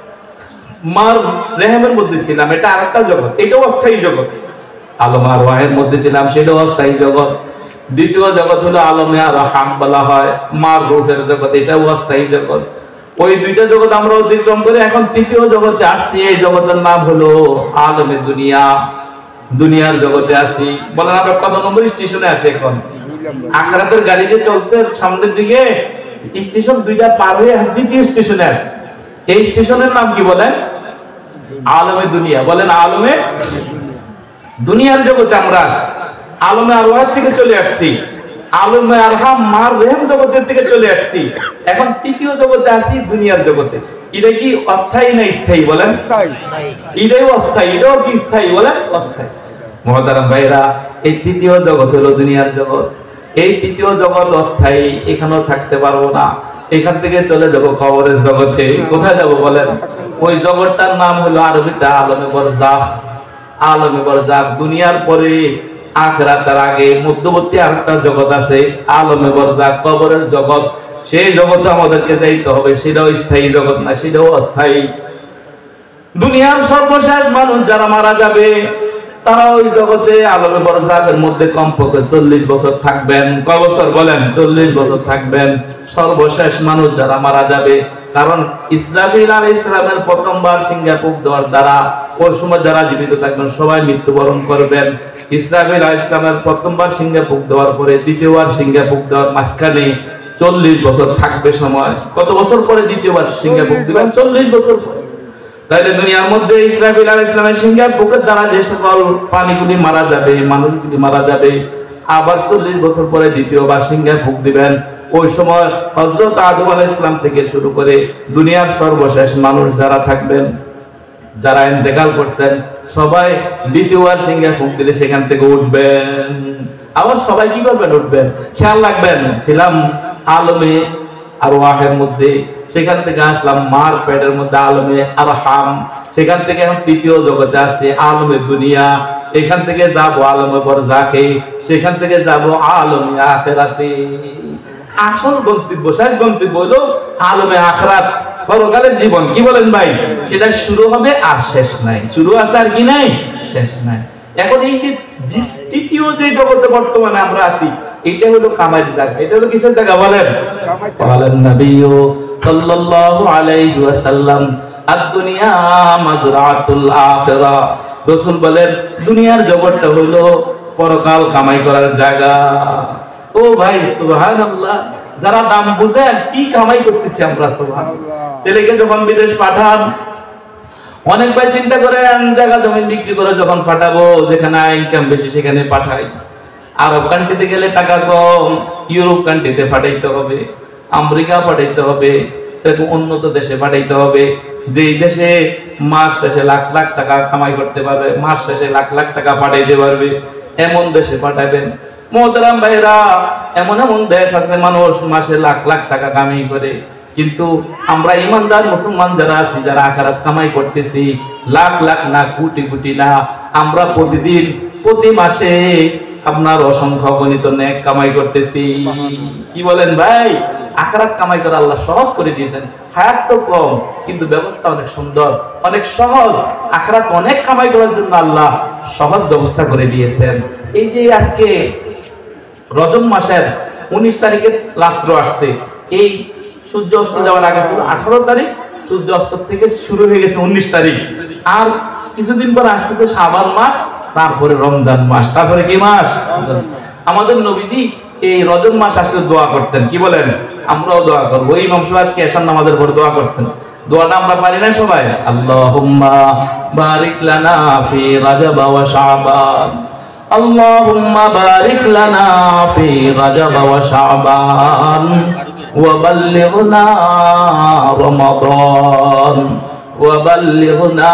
মার রেহেমের মধ্যে ছিলাম, এটা আরেকটা জগৎ, এটাও অস্থায়ী জগৎ। আলম আর ওয়াহের মধ্যে ছিলাম, সেটাও অস্থায়ী জগৎ। দ্বিতীয় জগৎ হলো আলমে আর হাম বলা হয়, মার রূহের জগৎ, এটাও অস্থায়ী জগৎ। ওই দুইটা জগৎ আমরা অতিক্রম করে এখন তৃতীয় জগতে আসছি। এই জগতের নাম হলো আলমে দুনিয়া, দুনিয়ার জগতে আছি। বলেন আমরা কত নম্বর স্টেশনে আছি এখন? আখরাতের গাড়ি যে চলছে সামনের দিকে, স্টেশন দুইটা পার হয়ে দ্বিতীয় স্টেশনে আছে। এই স্টেশনের নাম কি বলেন? আলমে দুনিয়া। বলেন আলমে দুনিয়ার জগতে আমরা আছি। আলমে আরওয়াহ থেকে চলে আসছি, আলমে আরহাম মার রেহেম জগতের থেকে চলে আসছি, এখন তৃতীয় জগতে আছি, দুনিয়ার জগতে। এটা কি অস্থায়ী না স্থায়ী? বলেন এটাও অস্থায়ী, এটাও কি স্থায়ী? বলেন অস্থায়ী। মহতারাম ভাইরা, এই তৃতীয় জগৎ হলো দুনিয়ার জগৎ। এই তৃতীয় জগৎ অস্থায়ী, এখানেও থাকতে পারবো না, এখান থেকে চলে যাব কবরের জগতে। কোথায় যাব বলেন? ওই জগৎটার নাম হলো আরবিতে আলমে বরজাখ। আলমে বরজাখ, দুনিয়ার পরে আখিরাতের আগে মধ্যবর্তী আরেকটা জগৎ আছে, আলমে বরজাখ, কবরের জগৎ। সেই জগতে আমাদেরকে যাইতে হবে, সেটাও স্থায়ী জগৎ না, সেটাও অস্থায়ী। দুনিয়ার সর্বশেষ মানুষ যারা মারা যাবে, তারা ওই জগতে আলমে বরজাখের মধ্যে কমপক্ষে 40 বছর থাকবেন। কয় বছর বলেন? 40 বছর থাকবেন সর্বশেষ মানুষ যারা মারা যাবে। কারণ ইসরাফিল আলাইহিস সালামের প্রথমবার সিংহে ফুঁক দেওয়ার দ্বারা ওই সময় যারা জীবিত থাকবেন সবাই মৃত্যুবরণ করবেন। ইসরাফিল আলাইহিস সালামের প্রথমবার সিংহে ফুঁক দেওয়ার পরে দ্বিতীয়বার সিংহে ফুঁক দেওয়ার মাঝখানে 40 বছর থাকবে সময়। কত বছর পরে দ্বিতীয়বার সিংহে ফুঁক দিবেন? 40 বছর পরে। তাইলে দুনিয়ার মধ্যে ইসরাফিল আলাইহিস সালামের সিংহের ফুঁকের দ্বারা যে সকল প্রাণীগুলি মারা যাবে, মানুষগুলি মারা যাবে, আবার 40 বছর পরে দ্বিতীয়বার সিংহে ফুঁক দিবেন। ওই সময় হযরত আদম আলাইহিস সালাম থেকে শুরু করে দুনিয়ার সর্বশেষ মানুষ যারা থাকবেন, যারা ইন্তেকাল করছেন, সবাই দ্বিতীয়বার সিংহে ফুঁক দিলে সেখান থেকে উঠবেন। আবার সবাই কি করবেন? উঠবেন। খেয়াল রাখবেন, ছিলাম আলমে আরওয়াহের মধ্যে, সেখান থেকে আসলাম মার পেটের মধ্যে আলমে আরহাম, সেখান থেকে এখন তৃতীয় জগতে আছে আলমে দুনিয়া, এখান থেকে যাব আলমে বরজাখে, সেখান থেকে যাব আলমে আখিরাতে। আসল গন্তব্য, শেষ গন্তব্য হলো আলমে আখিরাত, পরকালের জীবন। কি বলেন ভাই? সেটা শুরু হবে আর শেষ নাই, শুরু আছে আর কি নাই, শেষ নাই। এখন এই যে তৃতীয় যে জগতে বর্তমানে আমরা আছি, এটা হলো কামাইয়ের জায়গা। এটা হলো কিসের জায়গা বলেন? বলেন নবী সাল্লাল্লাহু আলাইহি ওয়াসাল্লাম, আদ-দুনিয়া মাজরাতুল আখিরা। রাসূল বলেন দুনিয়ার জগৎটা হলো পরকাল কামাই করার জায়গা। ও ভাই সুবহানাল্লাহ, যারা দাম বুঝেন কি কামাই করতেছি আমরা। সুবহানাল্লাহ। ছেলেকে যখন বিদেশ পাঠান, অনেক ভাই চিন্তা করেন জায়গা জমি বিক্রি করে যখন পাঠাবো, যেখানে ইনকাম বেশি সেখানে পাঠাই। আরব কান্ট্রিতে গেলে টাকা কম, ইউরোপ কান্ট্রিতে পাঠাইতে হবে, আমেরিকা পাঠাইতে হবে, উন্নত দেশে পাঠাইতে হবে। যেই দেশে মাস শেষে লাখ লাখ টাকা কামাই করতে পারবে, মাস শেষে লাখ লাখ টাকা পাঠাইতে পারবে, এমন দেশে পাঠাবেন। মোহতারাম ভাইরা, এমন এমন দেশ আছে মানুষ মাসে লাখ লাখ টাকা কামাই করে, কিন্তু আমরা ইমানদার মুসলমান যারা আছি, যারা আখিরাত কামাই করতেছি, লাখ লাখ না, কোটি কোটি না, আমরা প্রতিদিন প্রতি মাসে আপনার অসংখ্য গণিত নেক কামাই করতেছি। কি বলেন ভাই? আখিরাত কামাই করা আল্লাহ সহজ করে দিয়েছেন। হায়াত তো কম, কিন্তু ব্যবস্থা অনেক সুন্দর, অনেক সহজ। আখিরাত অনেক কামাই করার জন্য আল্লাহ সহজ ব্যবস্থা করে দিয়েছেন। এই যে আজকে রজব মাসের 19 তারিখে রাত্র আসছে, এই সূর্য অস্ত যাওয়ার আগে ছিল 18 তারিখ, সূর্য অস্ত থেকে শুরু হয়ে গেছে 19 তারিখ, আর কিছুদিন পর আসতেছে শাবান মাস, তারপরে রমজান মাস, তারপরে কি মাস? আমাদের নবীজি এই রজব মাস আসলে দোয়া করতেন। কি বলেন? আমরাও দোয়া করবো। ইমাম সাহেব আজকে এশার নামাজের পর দোয়া করছেন। দোয়াটা আমরা পারি না সবাই? আল্লাহুম্মা বারিক লানা ফি রাজব ওয়া শাবান, আল্লাহুম্মা বারিক লানা ফি রাজব ওয়া শাবান ওয়া বাল্লিগনা রমাদান ওয়া বাল্লিগনা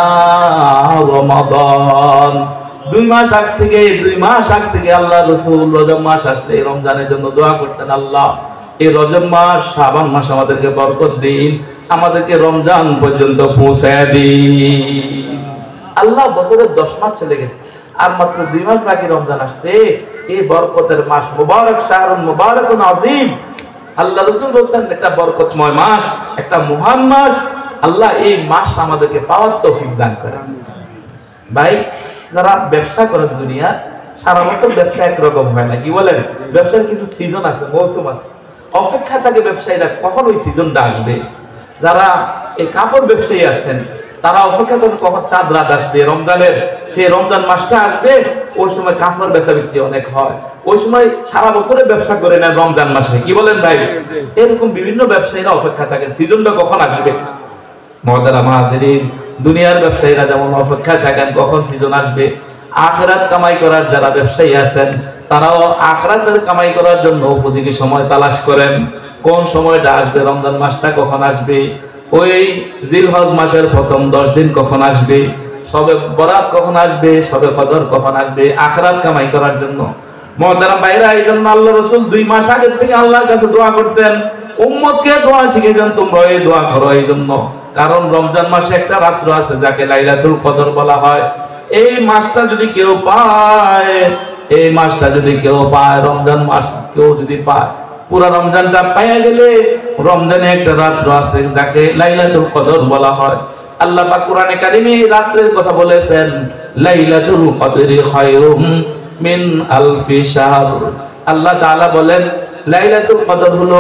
রমাদান। 2 মাস আগ থেকে আল্লাহ রাসূল রজব মাস আসলে রমজানের জন্য দোয়া করতেন, আল্লাহ এই রজব মাস শাবান মাস আমাদেরকে বরকত দিন, আমাদেরকে রমজান পর্যন্ত পৌঁছায় দিন। আল্লাহ বছরের 10 মাস চলে গেছে, আর মাত্র 2 মাস বাকি রমজান আসতে। এই বরকতের মাস, মুবারক শাহরুন মুবারাকুন আযীম। আল্লাহ রাসূল বলেন একটা বরকতময় মাস, একটা মহান মাস। আল্লাহ এই মাস আমাদেরকে পাওয়ার তৌফিক দান করেন। ভাই, যারা ব্যবসা করেন দুনিয়া, সারা বছর ব্যবসা একরকম হয় না। কি বলেন? ব্যবসার কিছু সিজন আছে, মৌসুম আছে, অপেক্ষা থাকে ব্যবসায়ীরা কখন ওই সিজনটা আসবে। যারা এই কাপড় ব্যবসায়ী আছেন, তারা অপেক্ষা করেন কখন চাঁদ রাত আসবে, রমজানের সেই রমজান মাসটা আসবে, ওই সময় কাপড় বেচা বিক্রি অনেক হয়, ওই সময় সারা বছরে ব্যবসা করে না রমজান মাসে। কি বলেন ভাই? এরকম বিভিন্ন ব্যবসায়ীরা অপেক্ষা থাকেন সিজনটা কখন আসবে। মুহতারাম হাজিরিন, দুনিয়ার ব্যবসায়ীরা যেমন অপেক্ষায় থাকেন কখন সিজন আসবে, আখিরাত কামাই করার যারা ব্যবসায়ী আছেন, তারাও আখিরাতের কামাই করার জন্য উপযোগী সময় তালাশ করেন। কোন সময়টা আসবে, রমজান মাসটা কখন আসবে, ওই জিলহজ মাসের প্রথম 10 দিন কখন আসবে, সবে বরাত কখন আসবে, সবে কদর কখন আসবে, আখিরাত কামাই করার জন্য। মুহতারাম ভাইরা, এই জন্য আল্লাহ রাসূল 2 মাস আগে থেকে আল্লাহর কাছে দোয়া করতেন, উম্মতকে দোয়া শিখিয়েছেন, তোমরা এই দোয়া করো। এই জন্য, কারণ রমজান মাসে একটা রাত্র আছে যাকে লাইলাতুল কদর বলা হয়। এই মাসটা যদি কেউ পায়, এই মাসটা যদি কেউ পায়, রমজান মাস কেউ যদি পায়, পুরা রমজানটা পাইয়া গেলে রমজানে একটা রাত্র আছে যাকে লাইলাতুল কদর বলা হয়। আল্লাহ পাক কোরআনে কারিমে এই রাত্রের কথা বলেছেন, লাইলাতুল কদরি খায়রুম মিন আলফি শাহর। আল্লাহ তাআলা বলেন লাইলাতুল কদর হলো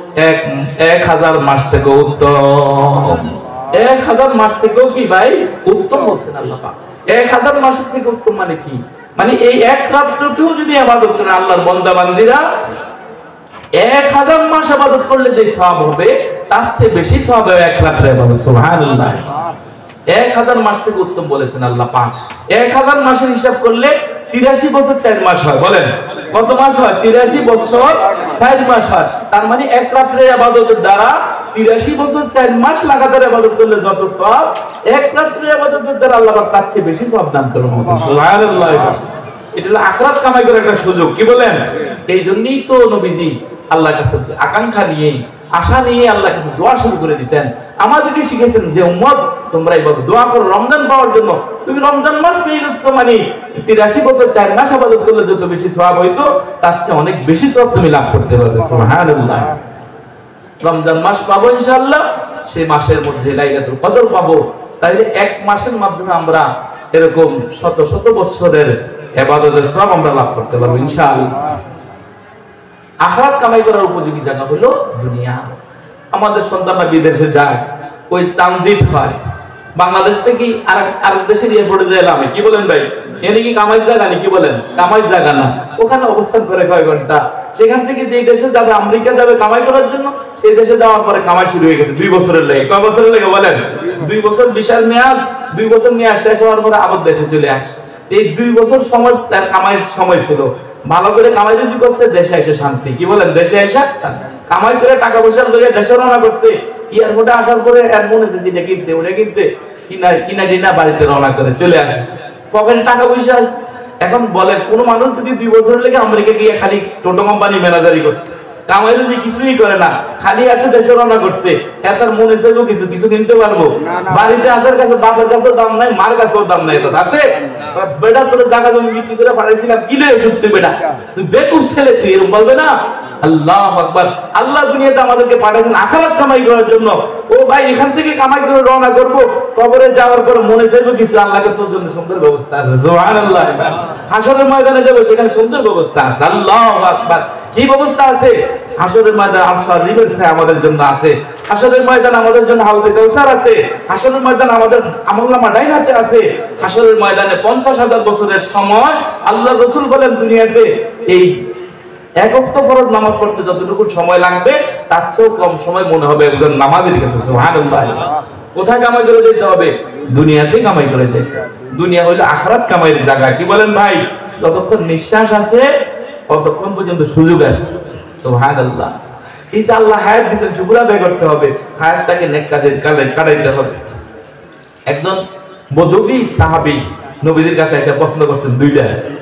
1000 মাস থেকে উত্তম। 1000 মাস থেকেও কি ভাই উত্তম বলছেন আল্লাহ পাক। 1000 মাস থেকে উত্তম মানে কি? মানে এই এক রাত্রকেও যদি ইবাদত করে আল্লাহর বান্দা বান্দীরা, 1000 মাস ইবাদত করলে যে সওয়াব হবে তার চেয়ে বেশি সওয়াব হবে এক রাত্রে ইবাদত। সুবহানাল্লাহ। 1000 মাস থেকে উত্তম বলেছেন আল্লাহ পাক। 1000 মাসের হিসাব করলে 83 বছর 4 মাস হয়। বলেন কত মাস হয়? 83 বছর 4 মাস হয়। তার মানে এক রাত্রে ইবাদতের দ্বারা 83 বছর 4 মাস লাগাতার ইবাদত করলে যত সওয়াব, এক রাত্রে ইবাদতের দ্বারা আল্লাহ পাক তার চেয়ে বেশি সওয়াব দান করবেন। সুবহানাল্লাহ। এটা হলো আখিরাত কামাই করার একটা সুযোগ, কি বলেন? এই জন্যই তো নবীজি আল্লাহর কাছে আকাঙ্ক্ষা নিয়ে, আশা নিয়ে আল্লাহর কাছে দোয়া শুরু করে দিতেন। আমাদেরকে শিখেছেন যে উম্মত তোমরা এইভাবে দোয়া করো রমজান পাওয়ার জন্য। তুমি রমজান মাস পেয়ে গেছো মানে 83 বছর 4 মাস ইবাদত করলে যত বেশি সওয়াব হইতো, তার চেয়ে অনেক বেশি সওয়াব তুমি লাভ করতে পারবে। সুবহানাল্লাহ। রমজান মাস পাবো ইনশাআল্লাহ, সেই মাসের মধ্যে লাইলাতুল কদর পাবো। তাইলে এক মাসের মাধ্যমে আমরা এরকম শত শত বছরের ইবাদতের সওয়াব আমরা লাভ করতে পারবো ইনশাআল্লাহ। আখিরাত কামাই করার উপযোগী জায়গা হলো দুনিয়া। আমাদের সন্তানরা বিদেশে যায়, ওই ট্রানজিট হয়, বাংলাদেশ থেকে আরেক দেশে নিয়ে পড়ে যায় এলামে, কি বলেন ভাই? এনে কি কামাই জায়গা নাকি? কি বলেন? কামাই জায়গা না। ওখানে অবস্থান করে কয় ঘন্টা, সেখান থেকে যে দেশে যাবে, আমেরিকা যাবে কামাই করার জন্য, সেই দেশে যাওয়ার পরে কামাই শুরু হয়ে গেছে 2 বছরের লেগে। কয় বছরের লেগে বলেন? 2 বছর বিশাল মেয়াদ। 2 বছর মেয়াদ শেষ হওয়ার পরে আবার দেশে চলে আসে। এই 2 বছর সময় তার কামাইয়ের সময় ছিল, ভালো করে কামাই রুজি করছে, দেশে এসে শান্তি। কি বলেন? দেশে এসে কামাই করে টাকা পয়সা লইয়া দেশে রওনা করছে। এয়ারপোর্টে আসার পরে এর মনে হচ্ছে যেটা কিনতে ওটা কিনতে, কিনা বাড়িতে রওনা করে চলে আসে, পকেটে টাকা পয়সা আছে। এখন বলে কোন মানুষ যদি 2 বছর লেগে আমেরিকা গিয়ে খালি টোটো কোম্পানি ম্যানেজারি করছে, কামাই রুজি কিছুই করে না, খালি এত দেশে রওনা করছে, এত মনে চাইবো কিছু কিছু কিনতে পারবো? বাড়িতে আসার কাছে বাপের কাছেও দাম নাই, মার কাছেও দাম নাই। তো আছে বেটা তোর জায়গা জমি বিক্রি করে পাঠাইছিলাম, কি রে সত্যি বেটা তুই বেকুব ছেলে, তুই এরকম বলবে না? আল্লাহু আকবার। আল্লাহ দুনিয়াতে আমাদেরকে পাঠাইছেন আখিরাত কামাই করার জন্য। ও ভাই, এখান থেকে কামাই করে রওনা করবো, কবরে যাওয়ার পর মনে চাইবো কিছু, আল্লাহকে তোর জন্য সুন্দর ব্যবস্থা আছে। সুবহানাল্লাহ। হাসরের ময়দানে যাবো, সেখানে সুন্দর ব্যবস্থা আছে। আল্লাহু আকবার। কি ব্যবস্থা আছে? হাসরের ময়দান আরশ আজিমের ছায়া আমাদের জন্য আছে। হাসরের ময়দান আমাদের জন্য হাউজে কাউসার আছে। হাসরের ময়দান আমাদের আমলনামা ডাইন হাতে আছে। হাসরের ময়দানে 50,000 বছরের সময় আল্লাহ রাসূল বলেন দুনিয়াতে এই এক ওয়াক্ত ফরজ নামাজ পড়তে যতটুকু সময় লাগবে, তার চেয়েও কম সময় মনে হবে একজন নামাজের কাছে। সুবহানাল্লাহ। কোথায় কামাই করে যেতে হবে? দুনিয়াতেই কামাই করে যেতে। দুনিয়া হইলো আখিরাত কামাইয়ের জায়গা। কি বলেন ভাই? যতক্ষণ নিঃশ্বাস আছে ততক্ষণ পর্যন্ত সুযোগ আছে। সুবহানাল্লাহ। এই যে আল্লাহ হায়াত দিয়েছেন, শুকর আদায় করতে হবে, হায়াতটাকে নেক কাজে কাটাইতে হবে। একজন বদবী সাহাবী নবীর কাছে এসে প্রশ্ন করছেন দুইটা।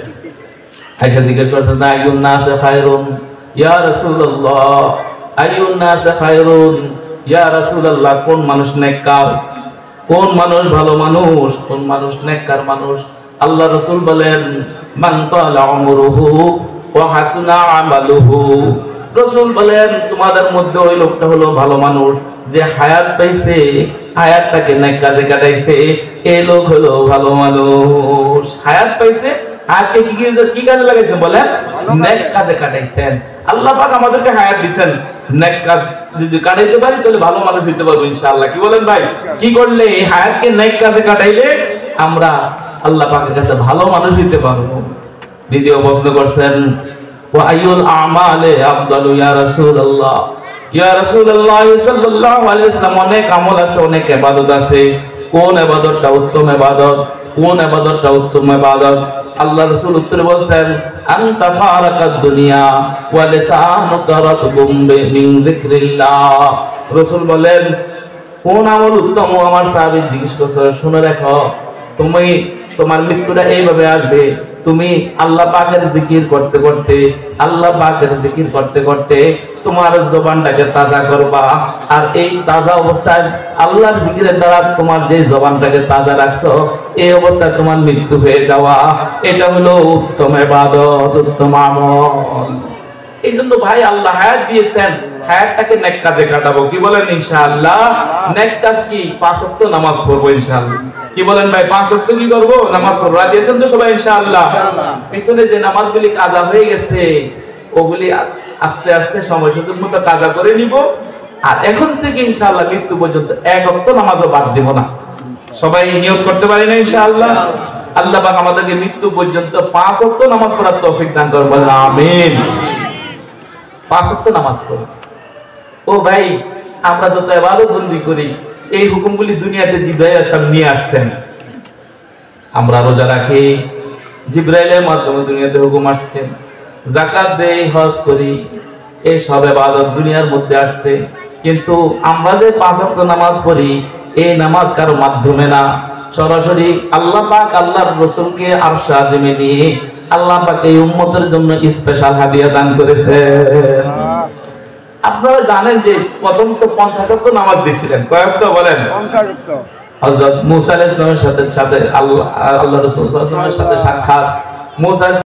আয়েশা জিজ্ঞেস করছেন, আইয়ুন নাসে খায়রুন ইয়া রাসূলুল্লাহ, আইয়ুন নাসে খায়রুন ইয়া রাসূলুল্লাহ, কোন মানুষ নেককার, কোন মানুষ ভালো মানুষ, কোন মানুষ নেককার মানুষ? আল্লাহ রাসূল বলেন, মান তালা উমরুহু ওয়া হাসুনা আমালুহু। রাসূল বলেন, তোমাদের মধ্যে ওই লোকটা হলো ভালো মানুষ যে হায়াত পাইছে, হায়াতটাকে নেক কাজে কাটাইছে, এই লোক হলো ভালো মানুষ। হায়াত পাইছে, হায়াতকে কি কাজে লাগাইছেন বলেন? নেক কাজে কাটাইছেন। আল্লাহ পাক আমাদেরকে হায়াত দিবেন, নেক কাজ যদি কাটাইতে পারি তাহলে ভালো মানুষ হইতে পারবো ইনশাআল্লাহ। কি বলেন ভাই? কি করলে এই হায়াতকে নেক কাজে কাটাইলে আমরা আল্লাহ পাকের কাছে ভালো মানুষ হইতে পারবো। দ্বিতীয় প্রশ্ন করছেন, ওয়া আইয়ুল আমালে আফদালু ইয়া রাসূলুল্লাহ, ইয়া রাসূলুল্লাহ সাল্লাল্লাহু আলাইহি ওয়াসাল্লাম, অনেক আমল আছে, অনেক ইবাদত আছে, কোন ইবাদতটা উত্তম ইবাদত, কোন ইবাদতটা উত্তম ইবাদত? আল্লাহ রাসূল উত্তরে বলেন, আনতা ফারাকাদ দুনিয়া ওয়া লিসানুকা রাতবুম মিন যিকরিল্লাহ। রাসূল বলেন, কোন আমল উত্তম? আমার সাহাবী জিজ্ঞেস করছে, শুনে রাখো, তুমি তোমার মৃত্যুটা এইভাবে আসবে, তুমি আল্লাহ পাকের জিকির করতে করতে, আল্লাহ পাকের জিকির করতে করতে তোমার জবানটাকে তাজা করবা। আর এই তাজা অবস্থায় আল্লাহর জিকিরের দ্বারা তোমার যে জবানটাকে তাজা রাখছো, এই অবস্থায় তোমার মৃত্যু হয়ে যাওয়া, এটা হলো উত্তম ইবাদত, উত্তম আমল। এই জন্য ভাই আল্লাহ হায়াত দিয়েছেন, হায়াতটাকে নেক কাজে কাটাবো। কি বলেন? ইনশাআল্লাহ। নেক কাজ কি? 5 ওয়াক্ত নামাজ পড়বো ইনশাআল্লাহ। কি বলেন ভাই? 5 ওয়াক্ত কি করব? নামাজ পড়বো। রাজি আছেন তো সবাই ইনশাআল্লাহ? পিছনে যে নামাজগুলি কাজা হয়ে গেছে, ওগুলি আস্তে আস্তে সময় সুযোগ মতো কাজা করে নিব। আর এখন থেকে ইনশাআল্লাহ মৃত্যু পর্যন্ত 1 ওয়াক্ত নামাজও বাদ দিব না। সবাই নিয়ত করতে পারি না ইনশাআল্লাহ? আল্লাহ পাক আমাদেরকে মৃত্যু পর্যন্ত 5 ওয়াক্ত নামাজ পড়ার তৌফিক দান করুন, বলেন আমিন। 5 ওয়াক্ত নামাজ পড়ি। ও ভাই, আমরা যত ইবাদত বন্দি করি, এই হুকুমগুলি দুনিয়াতে জিবরাইল আলাইহিস সালাম নিয়ে আসছেন। আমরা রোজা রাখি, জিবরাইলের মাধ্যমে দুনিয়াতে হুকুম আসছেন। যাকাত দেই, হজ করি, এই সব ইবাদত দুনিয়ার মধ্যে আসছে। কিন্তু আমরা যে 5 ওয়াক্ত নামাজ পড়ি, এই নামাজ কারো মাধ্যমে না, সরাসরি আল্লাহ পাক আল্লাহর রাসূলকে আরশ আজিমে নিয়ে আল্লাহ পাক এই উম্মতের জন্য স্পেশাল হাদিয়া দান করেছে। আপনারা জানেন যে প্রথম তো 50 ওয়াক্ত নামাজ দিয়েছিলেন, কয় ওয়াক্ত বলেন? 50 ওয়াক্ত। হযরত মূসা আলাইহিস সালামের সাথে আল্লাহ রাসূল সাল্লাল্লাহু আলাইহি ওয়াসাল্লামের সাথে সাক্ষাৎ। মূসা